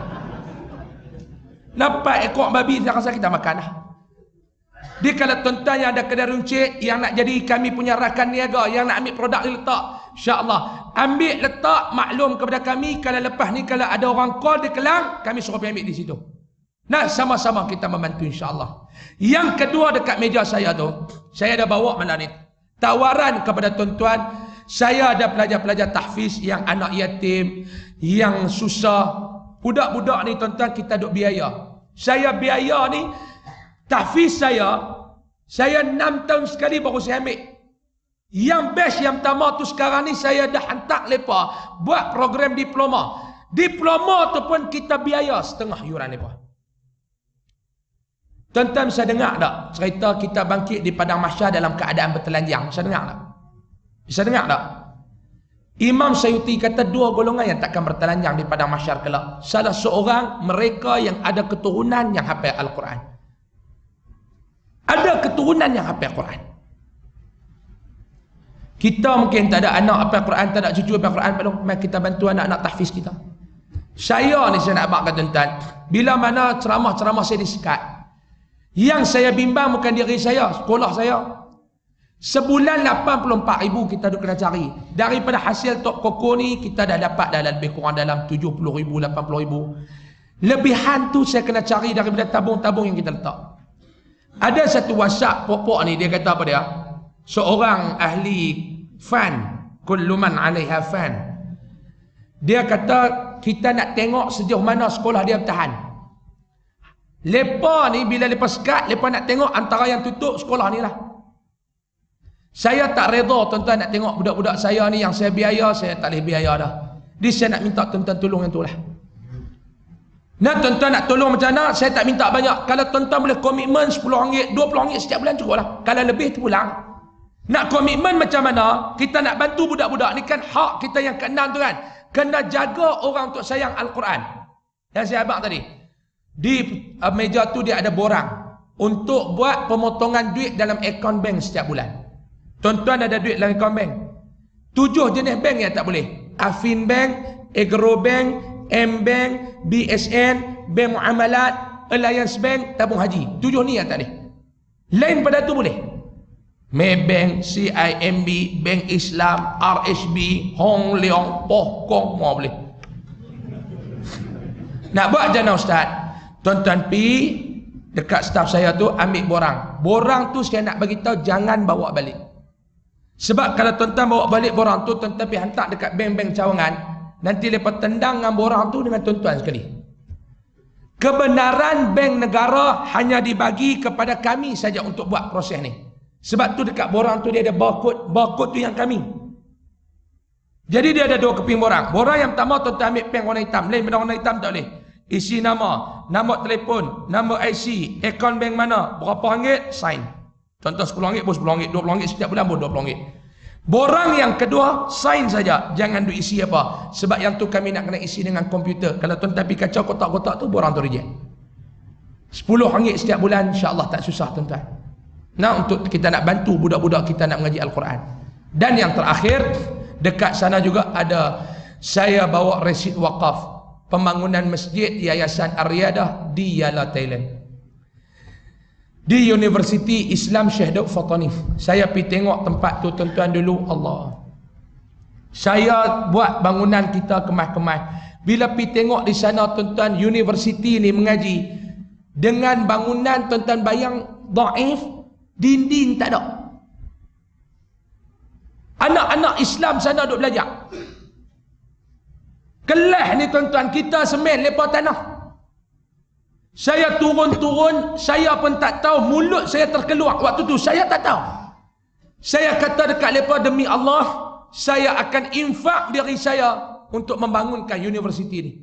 4 ekor babi saya rasa kita makan dah. Dia kalau tuan-tuan yang ada kedai runcit, yang nak jadi kami punya rakan niaga, yang nak ambil produk ni letak, insya-Allah ambil letak, maklum kepada kami kalau lepas ni kalau ada orang call di Kelang, kami suruh pergi ambil di situ. Nah, sama-sama kita membantu insya-Allah. Yang kedua dekat meja saya tu, saya dah bawa malam ni tawaran kepada tuan-tuan. Saya ada pelajar-pelajar tahfiz yang anak yatim, yang susah. Budak-budak ni tuan-tuan kita duk biaya. Saya biaya ni tahfiz saya 6 tahun sekali baru saya ambil. Yang best yang pertama tu sekarang ni saya dah hantar mereka buat program diploma. Diploma tu pun kita biaya setengah yuran mereka. Tuan-tuan bisa dengar tak cerita kita bangkit di padang mahsyar dalam keadaan bertelanjang? Bisa dengar tak? Bisa dengar tak? Imam Sayuti kata 2 golongan yang takkan bertelanjang di padang mahsyar kelak. Salah seorang mereka yang ada keturunan yang hafal Al-Quran. Ada keturunan yang hafal Quran. Kita mungkin tak ada anak hafal Quran, tak ada cucu hafal Quran, mari kita bantu anak-anak tahfiz kita. Saya ni saya nak abang kata tuan, bila mana ceramah-ceramah saya disikat, yang saya bimbang bukan diri saya, sekolah saya. Sebulan 84,000 kita duk kena cari. Daripada hasil Tok Koko ni kita dah dapat dah lebih kurang dalam 70,000, 80,000. Lebihan tu saya kena cari daripada tabung-tabung yang kita letak. Ada satu WhatsApp pokok ni, dia kata apa dia? Seorang ahli fan, kullu man 'alaiha fan. Dia kata kita nak tengok sejauh mana sekolah dia bertahan. Lepa ni bila lepas sekat, lepa nak tengok antara yang tutup sekolah ni lah. Saya tak reda tuan-tuan nak tengok budak-budak saya ni yang saya biaya, saya tak boleh biaya dah. Dia saya nak minta tuan-tuan tolong yang tu lah. Nah, tuan-tuan nak tolong macam mana? Saya tak minta banyak. Kalau tuan-tuan boleh komitmen RM10, RM20 setiap bulan cukup lah. Kalau lebih tu pulang. Nak komitmen macam mana? Kita nak bantu budak-budak ni kan hak kita yang keenam tu kan. Kena jaga orang untuk sayang Al-Quran. Yang saya abang tadi. Di meja tu dia ada borang. Untuk buat pemotongan duit dalam akaun bank setiap bulan. Tuan-tuan ada duit dalam akaun bank. 7 jenis bank yang tak boleh. Afin Bank, Agro Bank, M-Bank, BSN, Bank Muamalat, Alliance Bank, Tabung Haji. 7 ni yang tak boleh. Lain pada tu boleh. Maybank, CIMB, Bank Islam, RSB, Hong Leong, Poh Kong, semua boleh. Nak buat macam mana Ustaz? Tuan-tuan pi dekat staf saya tu ambil borang. Borang tu saya nak bagi tahu jangan bawa balik. Sebab kalau tuan-tuan bawa balik borang tu, tuan-tuan pergi hantar dekat bank-bank cawangan, nanti lepas tendang dengan borang tu dengan tuan-tuan sekali. Kebenaran bank negara hanya dibagi kepada kami saja untuk buat proses ni. Sebab tu dekat borang tu dia ada barcode, barcode tu yang kami. Jadi dia ada 2 keping borang. Borang yang pertama tuan-tuan ambil pen warna hitam, lain benda warna hitam tak boleh. Isi nama, nombor telefon, nombor IC, akaun bank mana, berapa ringgit, sign. Contoh RM10 pun RM10, RM20 setiap bulan pun RM20. Borang yang kedua, sign saja. Jangan duk isi apa. Sebab yang tu kami nak kena isi dengan komputer. Kalau tuan-tuan pergi kacau kotak-kotak tu, borang tu reject. RM10 setiap bulan, insya-Allah tak susah tuan-tuan. Nah, untuk kita nak bantu budak-budak kita nak mengaji Al-Quran. Dan yang terakhir, dekat sana juga ada, saya bawa resit wakaf. Pembangunan masjid Yayasan Ar-Riyadah di Yala, Thailand. Di Universiti Islam Syekh Daud Fatanif. Saya pergi tengok tempat tu tuan-tuan dulu. Allah. Saya buat bangunan kita kemas-kemas. Bila pergi tengok di sana tuan-tuan universiti ni mengaji. Dengan bangunan tuan-tuan bayang dhaif, dinding tak ada. Anak-anak Islam sana duk belajar. Kelas ni tuan-tuan kita semen lepas tanah. Saya turun-turun, saya pun tak tahu, mulut saya terkeluar. Waktu tu saya tak tahu. Saya kata dekat mereka, demi Allah, saya akan infak diri saya untuk membangunkan universiti ni.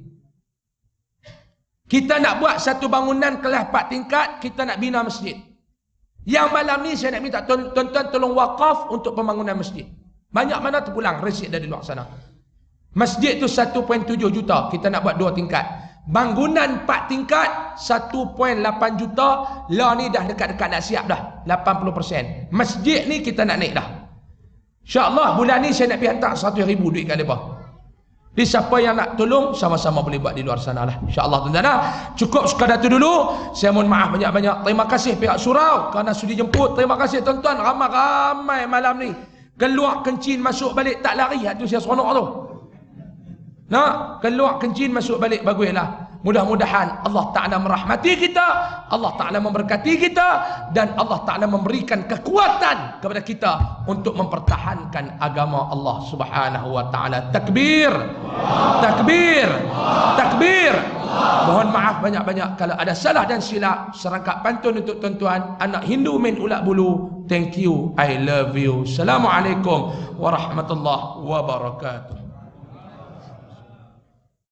Kita nak buat satu bangunan kelas 4 tingkat, kita nak bina masjid. Yang malam ni saya nak minta tuan-tuan tolong wakaf untuk pembangunan masjid. Banyak mana terpulang resit dari luar sana. Masjid tu 1.7 juta, kita nak buat 2 tingkat. Bangunan 4 tingkat 1.8 juta. Lah ni dah dekat-dekat nak siap dah 80%. Masjid ni kita nak naik dah. InsyaAllah bulan ni saya nak pergi hantar 100,000 duit kat mereka. Jadi siapa yang nak tolong, sama-sama boleh buat di luar sana lah. InsyaAllah tuan-tuan. Cukup sekadar tu dulu. Saya mohon maaf banyak-banyak. Terima kasih pihak surau kerana sudi jemput. Terima kasih tuan-tuan. Ramai-ramai malam ni. Keluar kencing masuk balik tak lari. Itu saya seronok tu. Nah, keluar kencing masuk balik, baguslah. Mudah-mudahan Allah Ta'ala merahmati kita, Allah Ta'ala memberkati kita, dan Allah Ta'ala memberikan kekuatan kepada kita untuk mempertahankan agama Allah Subhanahu wa Ta'ala. Takbir, takbir, takbir. Mohon maaf banyak-banyak kalau ada salah dan silap. Serangkap pantun untuk tuan-tuan, anak Hindu main ulat bulu. Thank you, I love you. Assalamualaikum warahmatullahi wabarakatuh.